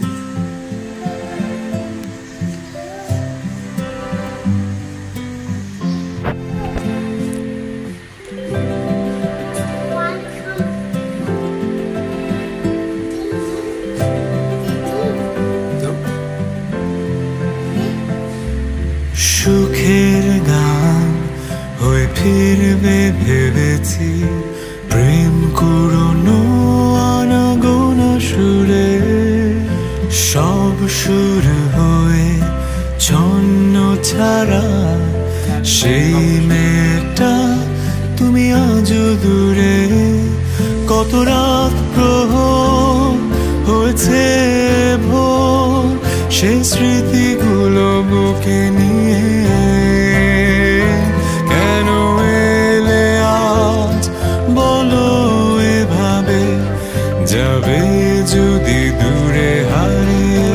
সুখের গান হয়ে ফিরবে ভেবেছি, প্রেম কুড়োনো আনাগোনা সুরে সব সুর হয়ে ছন্ন ছাড়া। সেই মেয়েটা তুমি আজও দূরে, কত রাত প্রহর হয়েছে ভোর, সেই স্মৃতিগুলো বুকে নিয়ে কেন এলে আজ বলো এভাবে, যাবে যদি দূরে হারিয়ে।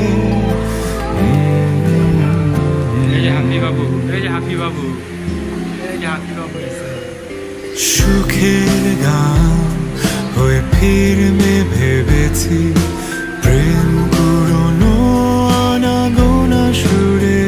সুখের গান হয়ে ফিরবে ভেবেছি, প্রেম কুড়োনো আনাগোনা সুরে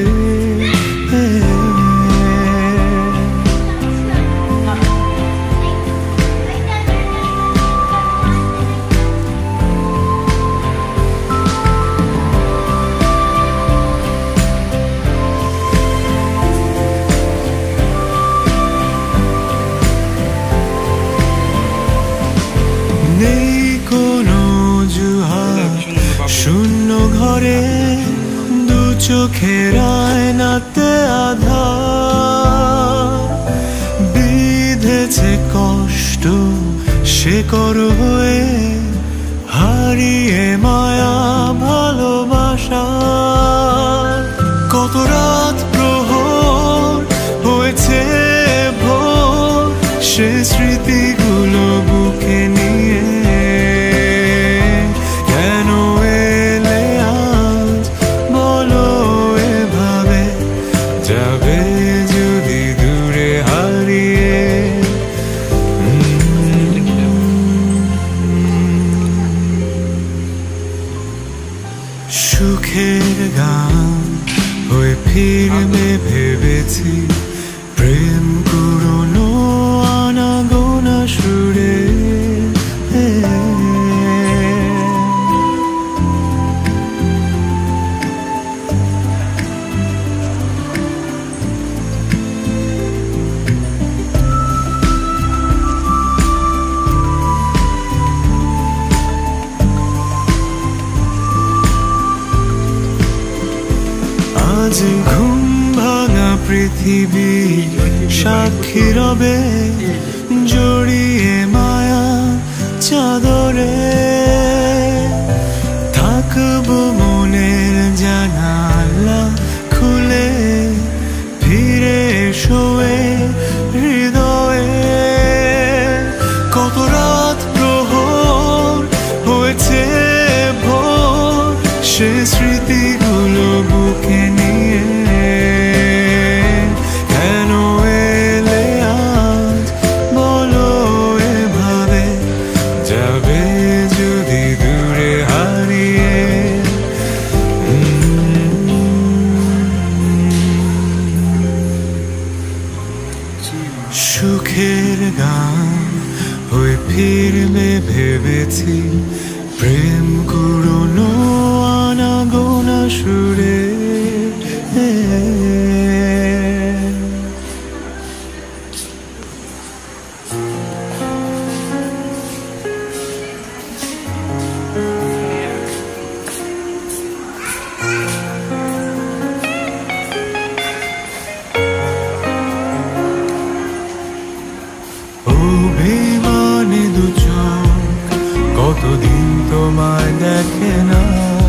দিয়েছে কষ্ট শেকড় হয়ে, হারিয়ে মায়া ভালোবাসা। কত রাত প্রহর হয়েছে ভোর, সে স্মৃতিগুলো বুকে নিয়ে। কেন এলে আজ বলো এভাবে, যাবে যদি দূরে হারিয়ে। সুখের গান হয়ে ফিরবে ভেবেছি, প্রেম পুরনো আনাগোনা সুরে। আজ ঘুম ভাঙা পৃথিবী সাক্ষী রবে, জড়িয়ে মায়া চাদরে। থাকবো মনের জানালা খুলে, ফিরে এসো এ হৃদয়ে। কত রাত প্রহর হয়েছে ভোর, সে স্মৃতিগুলো বুকে নিয়ে। কেন এলে আজ বলো এভাবে, যাবে যদি দূরে হারিয়ে। সুখের গান হয়ে ফিরবে ভেবেছি, প্রেম কুড়োনো আনাগোনা সুরে। অভিমানে দু চোখ কতদিন তোমায় দেখে না,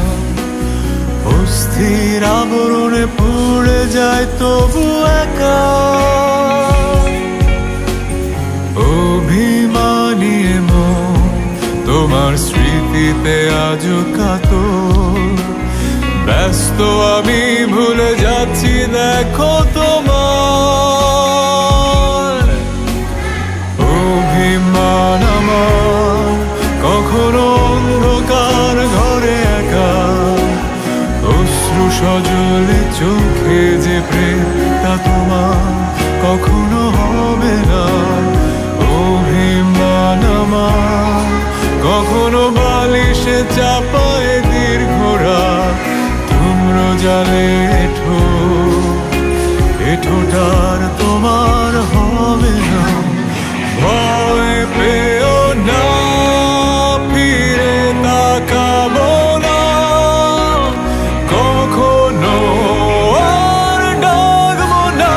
অস্থির আবরণে পড়ে যায় তবু একা। অভিমানী মন তোমার স্মৃতিতে আজও কাতর, ব্যস্ত আমি ভুলে যাচ্ছি দেখো তোমার। অভিমান আমার কখনো অন্ধকার ঘরে একা, অশ্রু সজলে চোখে যে প্রেম তা তোমার কখনো হবে না। অভিমান আমার কখনো বালিশে চাপায় দীর্ঘ রাত, তোমরা জালে এঠোটার তোমার হবে না। ভয় পেও না, ফিরে তাকাবো না কখনো, আর ডাকবো না।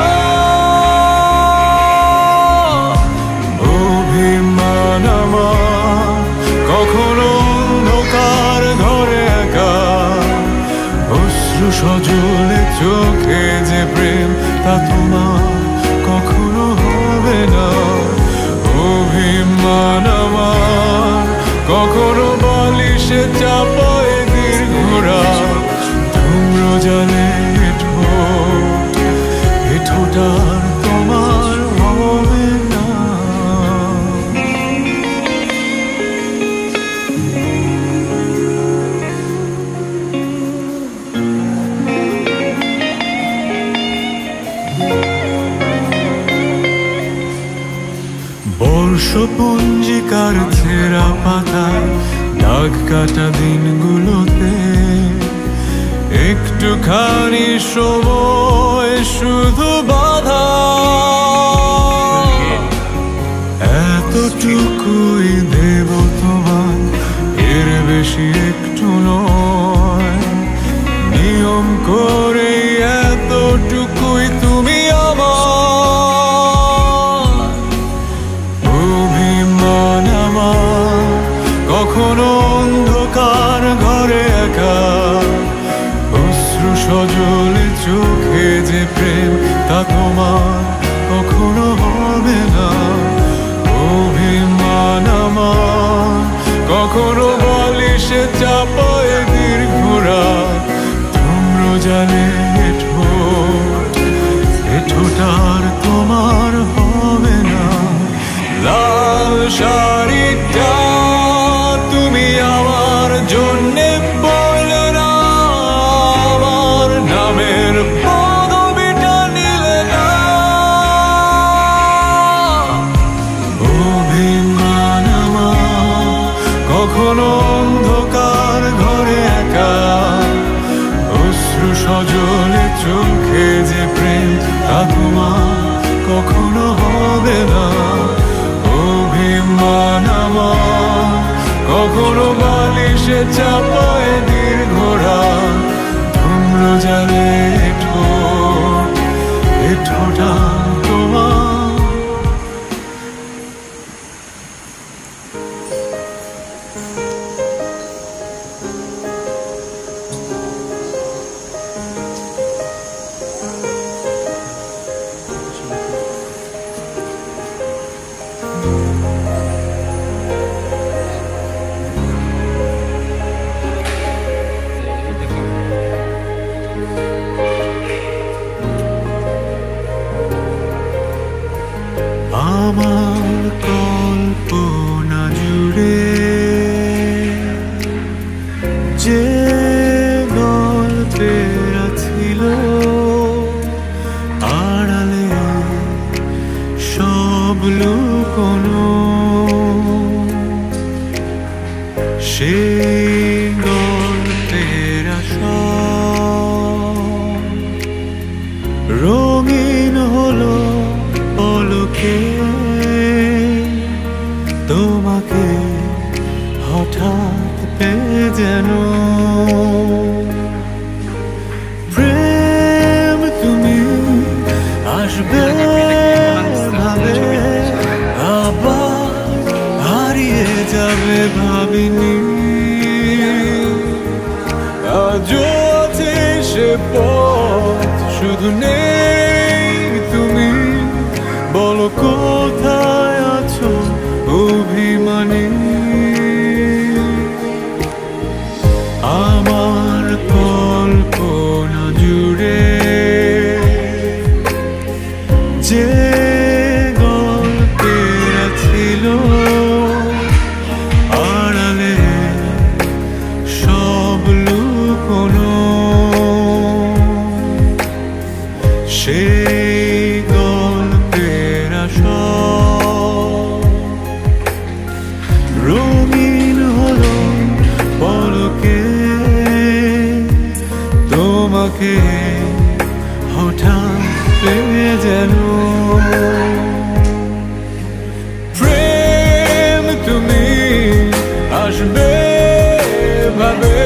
অভিমান আমার কখনো অন্ধকার ঘরে একা, অশ্রু সজলে চোখে যে প্রেম তা তোমার কখনো হবে না। অভিমান আমার কখনো বালিশে চাপায় দীর্ঘ রাত, তোমরা জানে এঠোটার তোমার হবে না। বর্ষপঞ্জিকার ছেঁড়া পাতায় দাগ কাটা দিনগুলোতে, একটুখানি সময় শুধু বাধা। এতটুকুই দেব তোমায়, এর বেশি একটু নয়। নিয়ম করে এতটুকুই তুমি আমার, তা তোমার কখনো হবে না। অভিমান আমার কখনো বালিশে চাপায় দীর্ঘরা, ধূম্র জালে ঠোঁটার তোমার হবে না। লাল শাড়িটা তুমি আমার জন্যে পরলে না, আমার নামের পদবিটা নিলে না। অভিমান আমার কখনো অন্ধকার ঘরে একা, অশ্রু সজলে চোখে যে প্রেম তা তোমার কখনো হবে না। অভিমান আমার কখনো বালিশে চাপায় দীর্ঘরা, ধূম্র জালে ঠোঁটা তোমার। আমার কল্পনা জুড়ে যে গল্পেরা ছিল, আড়ালে সব লুকোনো, সেই গল্পেরা সব রঙিন হলো পলকে। তোমাকে হঠাৎ পেয়ে যেন প্রেম তুমি আসবে ভাবে, আবার হারিয়ে যাবে ভাবিনি। আজও আছে সে পথ, শুধু নেই তুমি। বলো কোথায় আছো অভিমানী? আমার কল্পনা জুড়ে যে গল্পেরা ছিল, আড়ালে সব লুকোনো, সেই গল্পেরা সব রঙিন হলো পলকে। তোমাকে হঠাৎ পেয়ে যেন প্রেম তুমি আসবে ভাবে,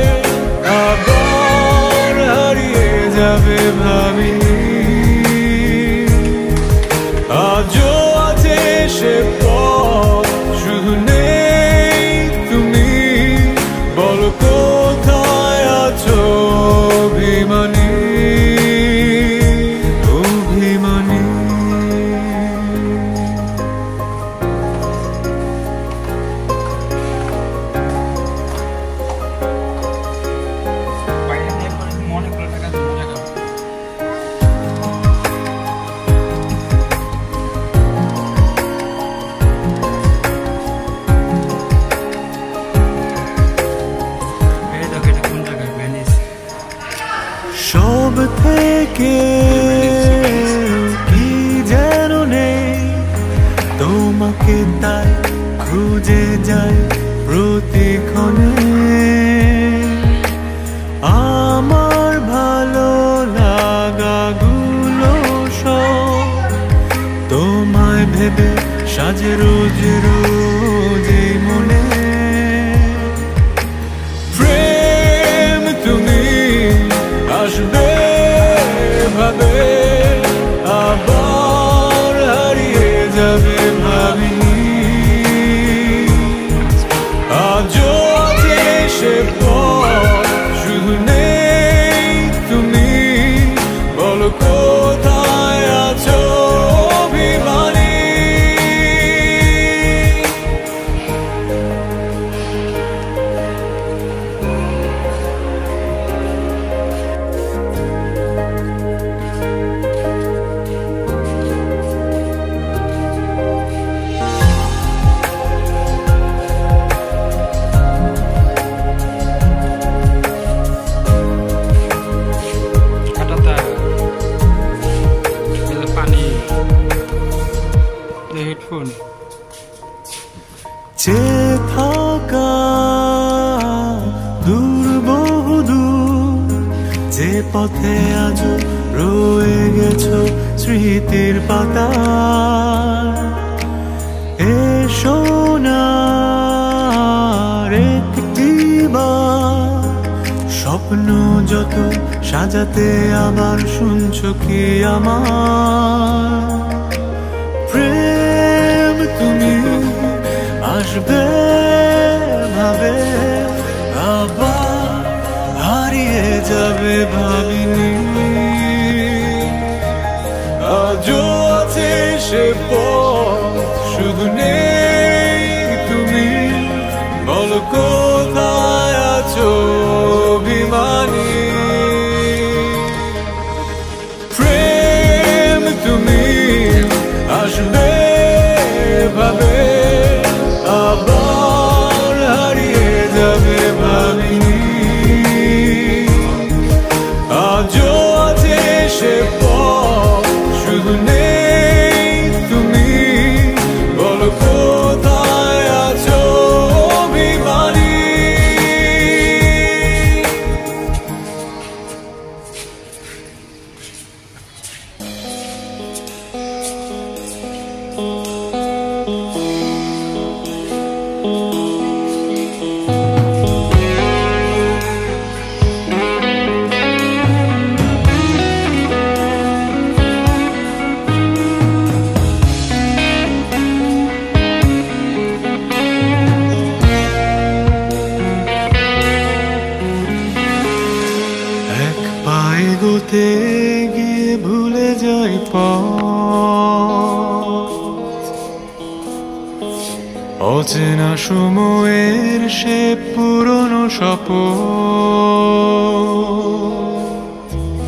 আবার হারিয়ে যাবে ভাবিনি। আজও আছে সে পথ, শুধু নেই তুমি। বলো কোথায় আছো অভিমানী? অভিমানী সব থেকে কি যেন নেই, তোমাকে তাই খুঁজে যাই প্রতিক্ষণে। আমার ভালো লাগাগুলো সব তোমায় ভেবে সাজে রোজ রোজ এই মনে। প্রেম তুমি আসবে ভাবে, আবার হারিয়ে যাবে ভাবিনি। আজও আছে সে পথ, শুধু নেই তুমি। বলো কোথায় এখন চেয়ে থাকা দূর বহুদূর যে পথে আজ রয়ে গেছো স্মৃতির পাতা এসো না একটিবার স্বপ্ন যত সাজাতে আবার শুনছো কি আমার প্রেম তুমি আসবে ভাবে আবার হারিয়ে যাবে ভাবিনি আজও আছে সে পথ শুধু নেই তুমি বলো কোথায় আছো অভিমানী প্রেম তুমি আসবে ভাবে আবার হারিয়ে যাবে ভাবিনি আজও আছে সে পথ শুধু নেই তুমি বলো কোথায় আছো অভিমানী এক পায়ে গোতে গিয়ে ভুলে যাই পথ অচেনা সময়ের সে পুরনো শপথ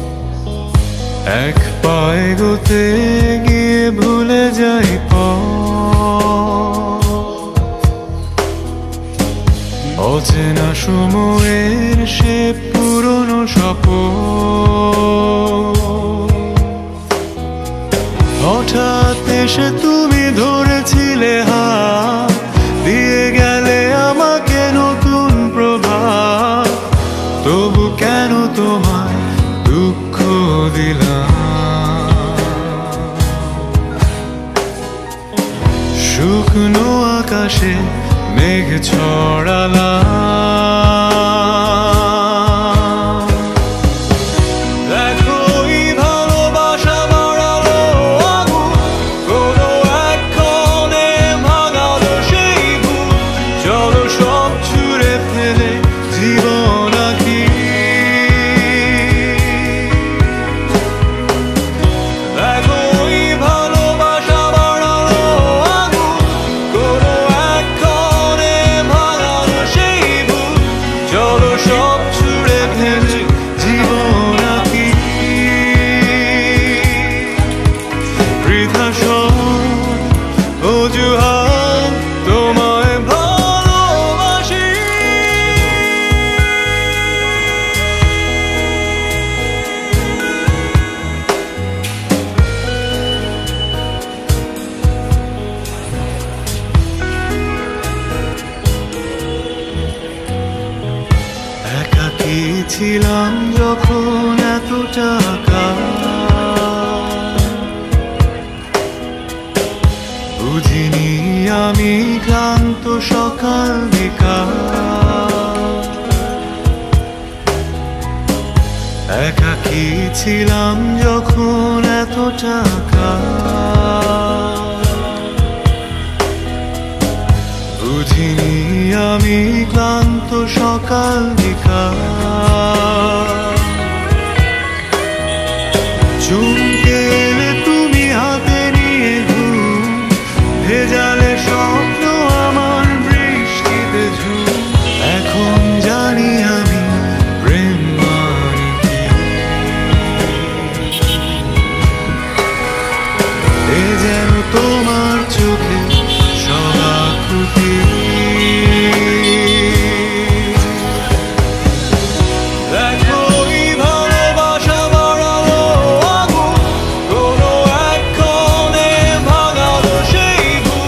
এক পায়ে গোতে গিয়ে ভুলে যাই পথ অচেনা সময়ের সে পুরনো শপথ হঠাৎ এসে তুমি ধরেছিলে হাত দিয়ে গেলে আমাকে নতুন প্রভাত তবু কেন তোমায় দুঃখ দিলাম শুকনো আকাশে মেঘ ছড়ালাম দেখো এই ভালোবাসা বাড়ালো আগুন কোনো একক্ষণে ভাঙালো সেই ভুল চলো সব ছুঁড়ে ফেলে জীবন আঁকি দেখো এই ভালোবাসা বাড়ালো আগুন কোনো একক্ষণে ভাঙালো সেই ভুল চলো সব ছুঁড়ে ফেলে জীবন আঁকি বৃথা সব অজুহাত তোমায় ভালোবাসি একাকী ছিলাম যখন এত টাকা বুঝিনি আমি ক্লান্ত সকাল বিকাল একাকী ছিলাম যখন এত টাকা বুঝিনি আমি ক্লান্ত সকাল বিকাল চমকে এলে তুমি হাতে নিয়ে ঘুম ভেজালে স্বপ্ন আমার বৃষ্টিতে ঝুম এখন জানি আমি প্রেম মানে কি এ যেন তোমার চোখে সব আকুতি দেখো এই ভালোবাসা বাড়ালো আগুন কোনো একক্ষণে ভাঙালো সেই ভুল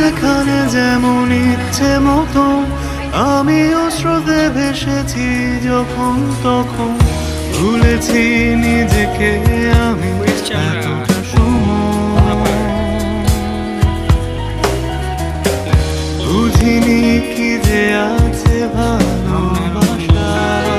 যেখানে যেমন ইচ্ছে মতো আমিও স্রোতে ভেসেছি যখন তখন ভুলেছি নিজেকে আমি এতটা সময় বুঝিনি কি যে আছে ভালোবাসা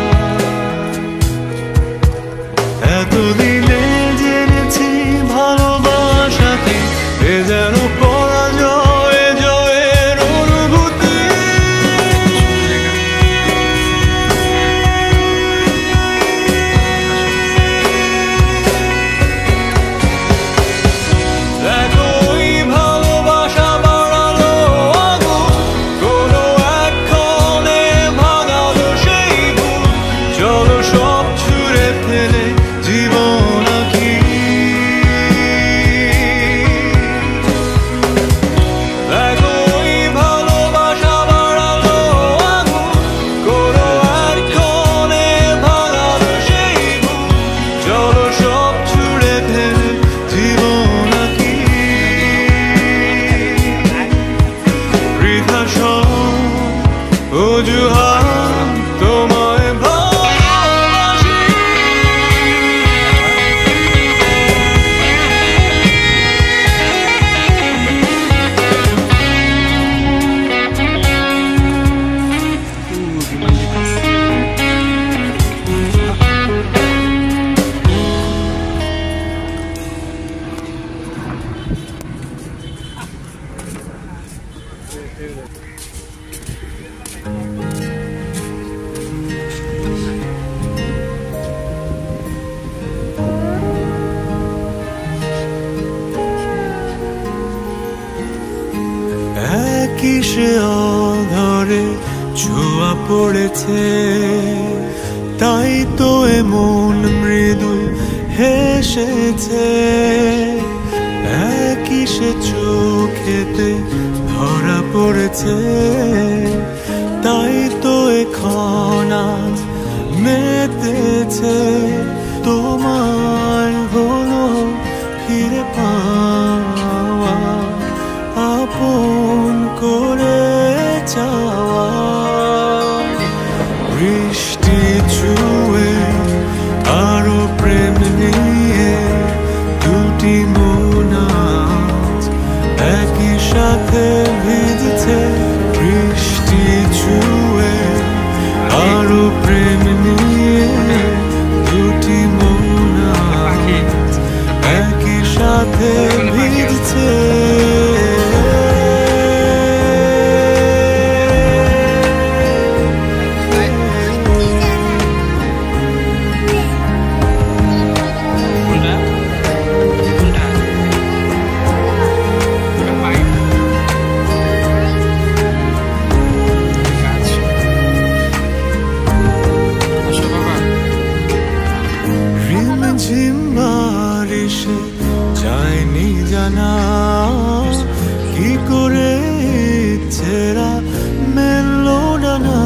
এতদিনে জেনেছি ভালোবাসাতে এ যেন পরাজয় জয়ের অনুভূতি দেখো এই ভালোবাসা বাড়ালো আগুন কোনো একক্ষণে ভাঙালো সেই ভুল চলো সব ছুঁড়ে ফেলে জীবন আঁকি দেখো এই ভালোবাসা বাড়ালো আগুন কোনো একক্ষণে ভাঙালো সেই ভুল চলো সব ছুঁড়ে ফেলে জীবন আঁকি বৃথা সব অজুহাত তোমায় ভালোবাসি একই সে অধরে ছোঁয়া পড়েছে তাই তো এমন মৃদু হেসেছে একই সে চোখেতে ধরা পড়েছে তাই তো এখন আজ মেতেছে তোমায় হলো ফিরে পাওয়া আপন করে চাওয়া বৃষ্টি ছুঁয়ে আরো প্রেম নিয়ে দুটি মন আজ একই সাথে ভিজছে বৃষ্টি ছুঁয়ে আরো প্রেম নিয়ে দুটি মন আজ একই সাথে ভিজছে যায়নি জানা কি করে ছেড়া মেললো ডানা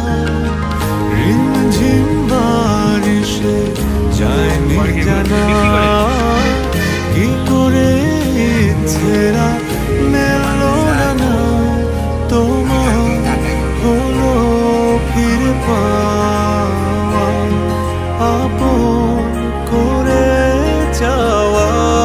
রিমঝিম বারিশে যায়নি জানা কি করে ছেড়া মেললো ডানা তোমার হলো ফিরে পাওয়া আপন করে যাওয়া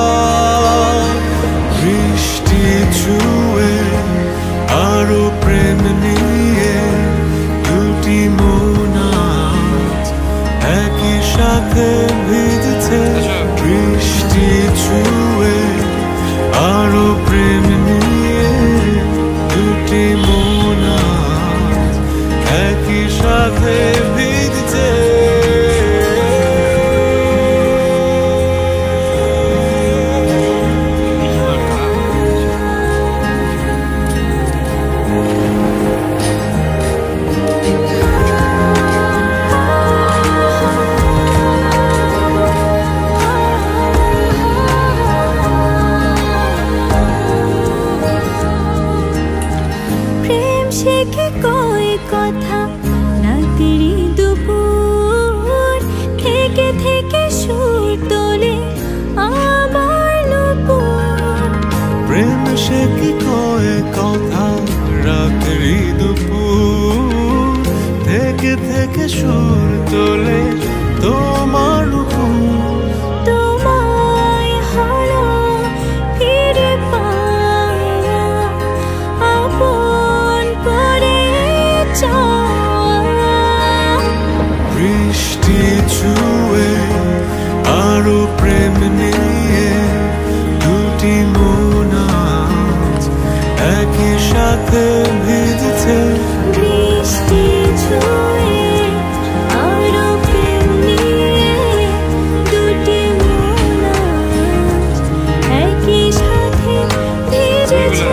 বৃষ্টি ছুঁয়ে আরো প্রেম নিয়ে দুটি মন আজ একই সাথে ভিজছে বৃষ্টি ছুঁয়ে আরো প্রেম নিয়ে দুটি মন আজ একই সাথে ভিজছে শেখে কই কথা রাতেরি দুপুর থেকে থেকে সুর তোলে আমার নুপুর প্রেম শেখে কয় সুর তোলে তোমার হুকুম। তোমায় হলো ফিরে পাওয়া, আপন করে চাওয়া। বৃষ্টি ছুঁয়ে আরো প্রেম নিয়ে দুটি মন আজ একই সাথে ভিজছে। বৃষ্টি ছুঁয়ে আরো প্রেম নিয়ে দুটি মন আজ একই সাথে ভিজেছে।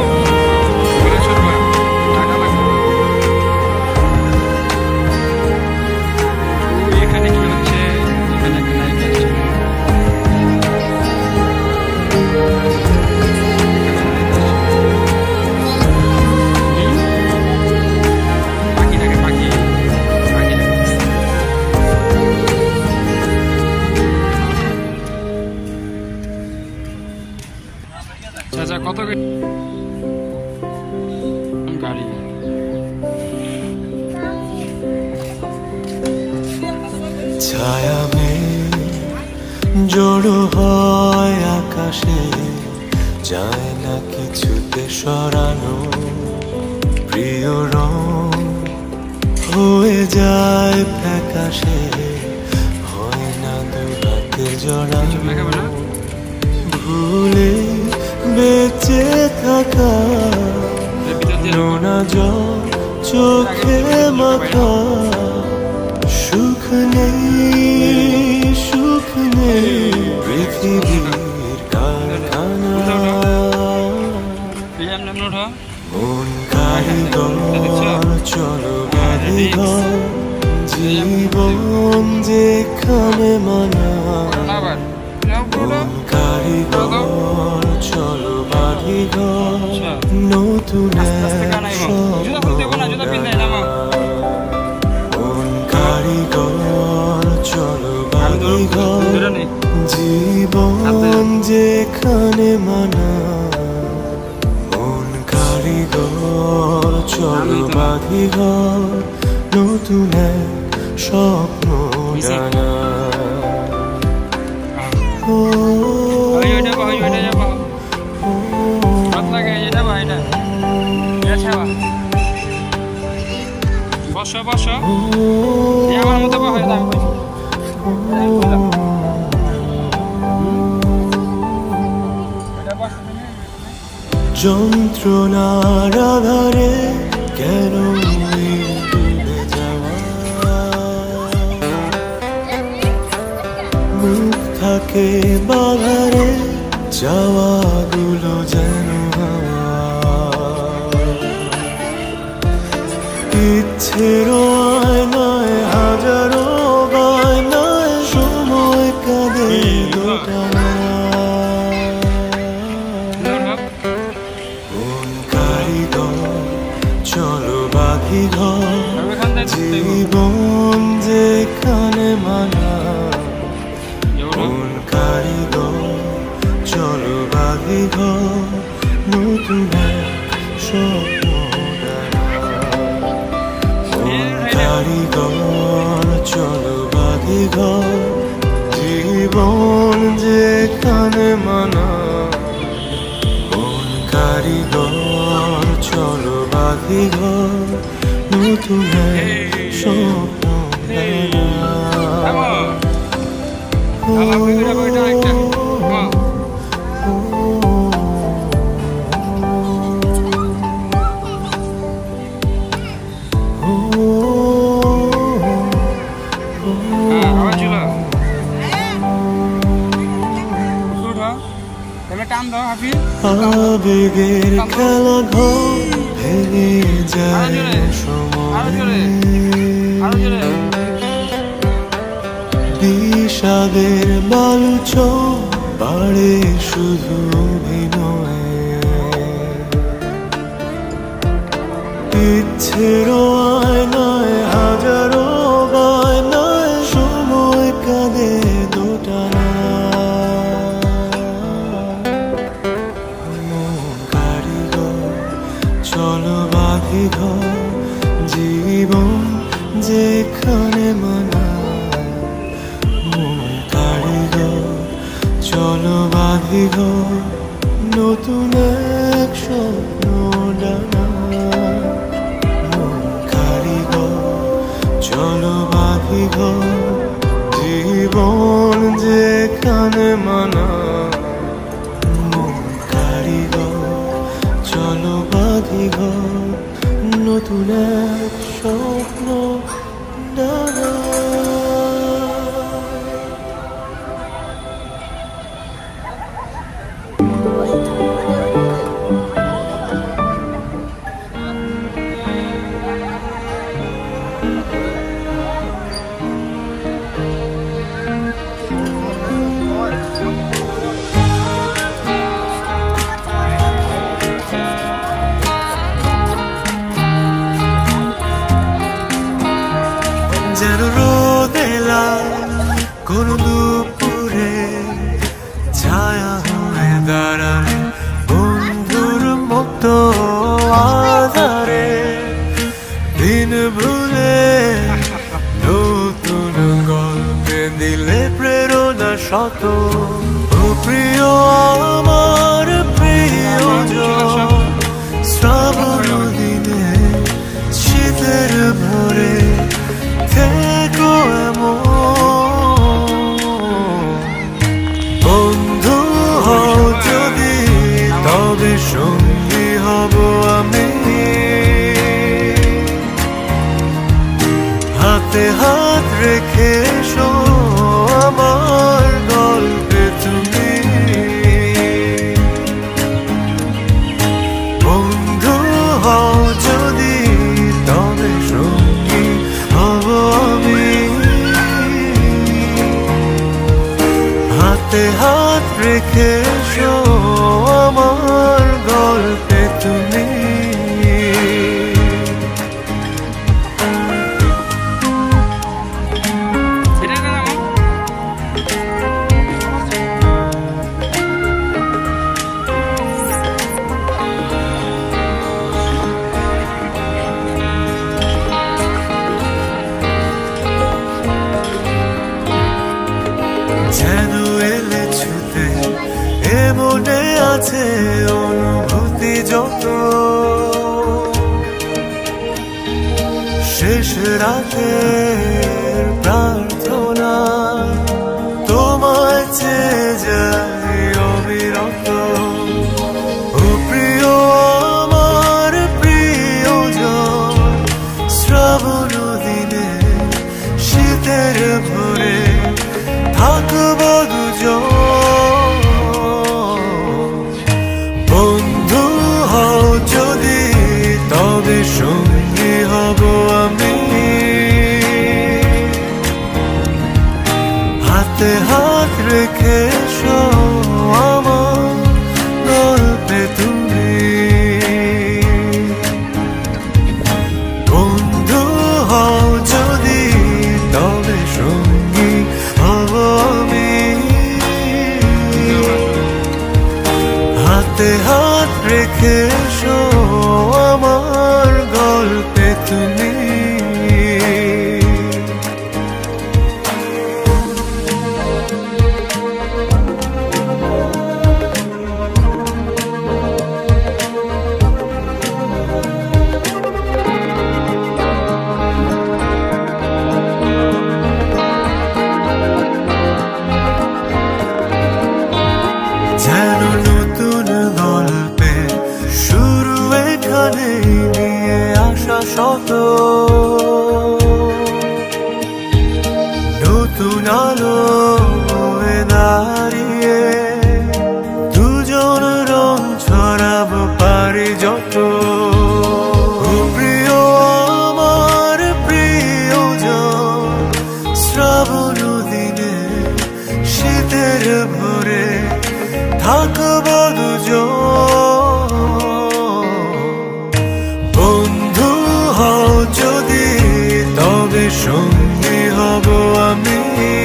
এখানে কি হচ্ছে? এখানে একটা লাইট আছে। পাখি থাকে, পাখি পাখি থাকে। চাচা কত গাড়ি? ছায়া মেঘ জড়ো হয় আকাশে, যায় না কিছুতে সরানো। প্রিয় রং হয়ে যায় ফ্যাকাশে, হয় না দুরাতে জড়ানো। দেখাবে না? ভুলে বেঁচে থাকা এর ভিতর দিয়ে নোনা জল চোখে মাখা। সুখ নেই পৃথিবীর কারখানা। মন কারিগর চলো বাড়িঘর, জীবন যেখানে মানা। মন কারিগর চলো বাড়িঘর, নতুন এক স্বপ্ন জানা। মন কারিগর চলো বাড়িঘর, জীবন যেখানে মানা। মন কারিগর চলো বাড়িঘর, নতুন এক স্বপ্ন জানা। বসো বসো, আমার মতো হয় না। যন্ত্রণার আধারে কেন ডুবে যাওয়া, মুখ থাকে বাধারে যাওয়াগুলো যেন হাওয়া। ইচ্ছের আয়নায় হাজারো বায়নায় সময় কাঁদে দোটানা। মন কারিগর চলো বাড়িঘর, জীবন যেখানে মানা। মন কারিগর চলো বাড়িঘর, নতুন এক স্বপ্ন জানা। মন কারিগর চলো বাড়িঘর, জীবন যেখানে মানা। মন কারিগর চলো বাড়িঘর, নতুন এক স্বপ্ন জানা। আবেগের খেলা ঘর ভেঙে যায় সময়, বিষাদের বালুচ বাড়ে শুধু অভিনয়ে। ইচ্ছের আয়নায় হাজারো বায়নায় সময় কাঁদে দোটানা। চলো বাড়িঘর, জীবন যেখানে মানা মন কাড়ি গো চলো বাঁধি গো নতুন এক স্বপ্ন ডানা মন কাড়ি গো চলো বাঁধি গো জীবন যেখানে মানা মন কাড়ি গো চলো বাঁধি গো নতুন এক স্বপ্ন ডানা যেন রোদেলা কোন দুপুরে ছায়া হয়ে দাঁড়ায় বন্ধুর মতো আধারে দিন ভুলে নতুন গল্পে দিলে প্রেরণা শত ও প্রিয় আমার প্রিয়জন শ্রাবণ দিনে শীতের ভোরে থেকো বন্ধু হও যদি তবে সঙ্গী হব আমি হাতে হাত রেখে এসো আমার গল্পে তুমি বন্ধু হও যদি তবে সঙ্গী হব আমি হাতে হাত রেখে এসো আমার গল্পে তুমি যেন এলে ছুতে এ মনে আছে অনুভূতি যত শেষ রাতের প্রার্থনা তোমায় চেয়ে যাই অবিরত ও প্রিয় আমার প্রিয়জন শ্রাবণ দিনে শীতের ভোরে থাকব দুজন বন্ধু হও যদি তবে সঙ্গী হব আমি হাতে হাত রেখে এসো আমার গল্পে তুমি বন্ধু হও যদি তবে সঙ্গী হব আমি হাতে হাত রেখে এসো আমার গল্পে তুমি যেন নতুন গল্পে শুরু এখানে নিয়ে আসা শত নতুন আলো দাঁড়িয়ে দুজন রং ছড়াবো পারি যত প্রিয় আমার প্রিয়জন শ্রাবণ দিনে শীতের ভোরে থাকব দুজন বন্ধু হও যদি তবে সঙ্গী হব আমি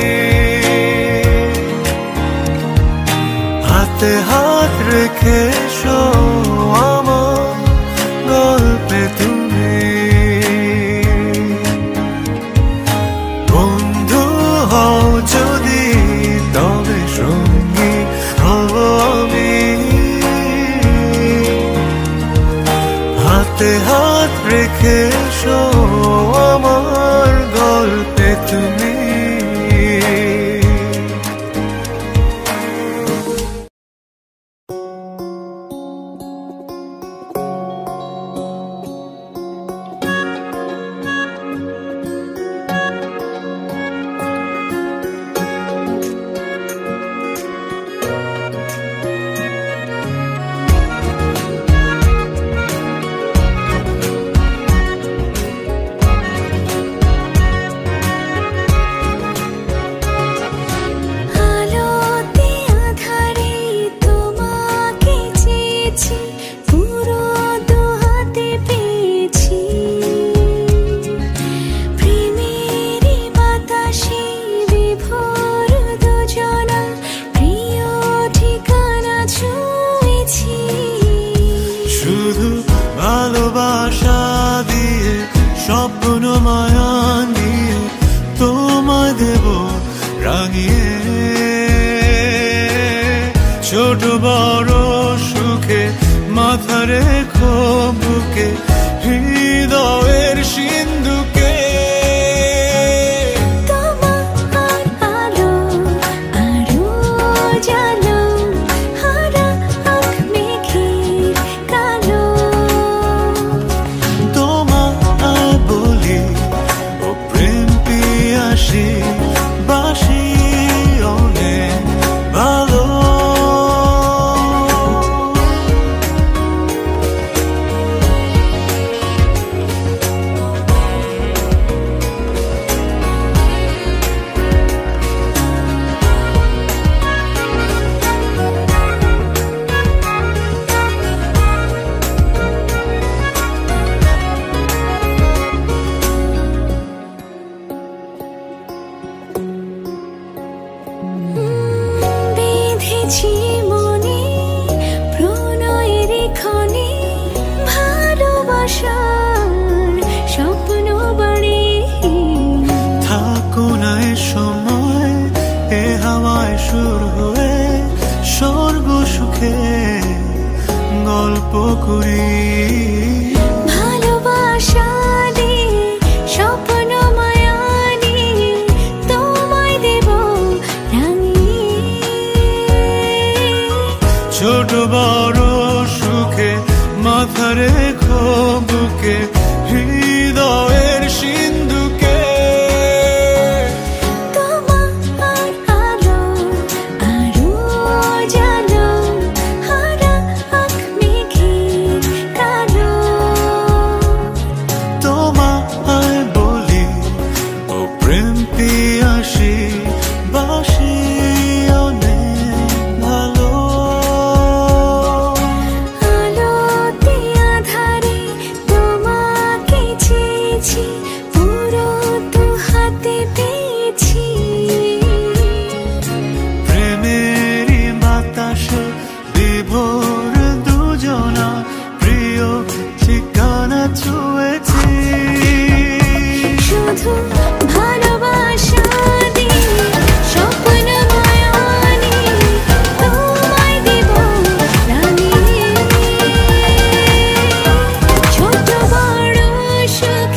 হাতে হাত রেখে এসো আমার গল্পে তুমি হাতে হাত রেখে এসো আমার গল্পে তুমি। শুধু ভালোবাসা দিয়ে স্বপ্ন মায়া নিয়ে তোমায় দেব রাঙিয়ে, ছোট বড় সুখে মাথা রেখো বুকে হৃদয়ের সিন্ধুকে। বাসি অনেক ভালো, মনে প্রণয়ের ক্ষণে ভালোবাসার স্বপ্ন বাড়ি থাকো না এ সময় এ হাওয়ায় সুর হয়ে স্বর্গ সুখে গল্প করি। ভালোবাসা দিয়ে স্বপ্ন মায়া নিয়ে তোমায় দেব ছোট বড় সুখে মাথা রেখো বুকে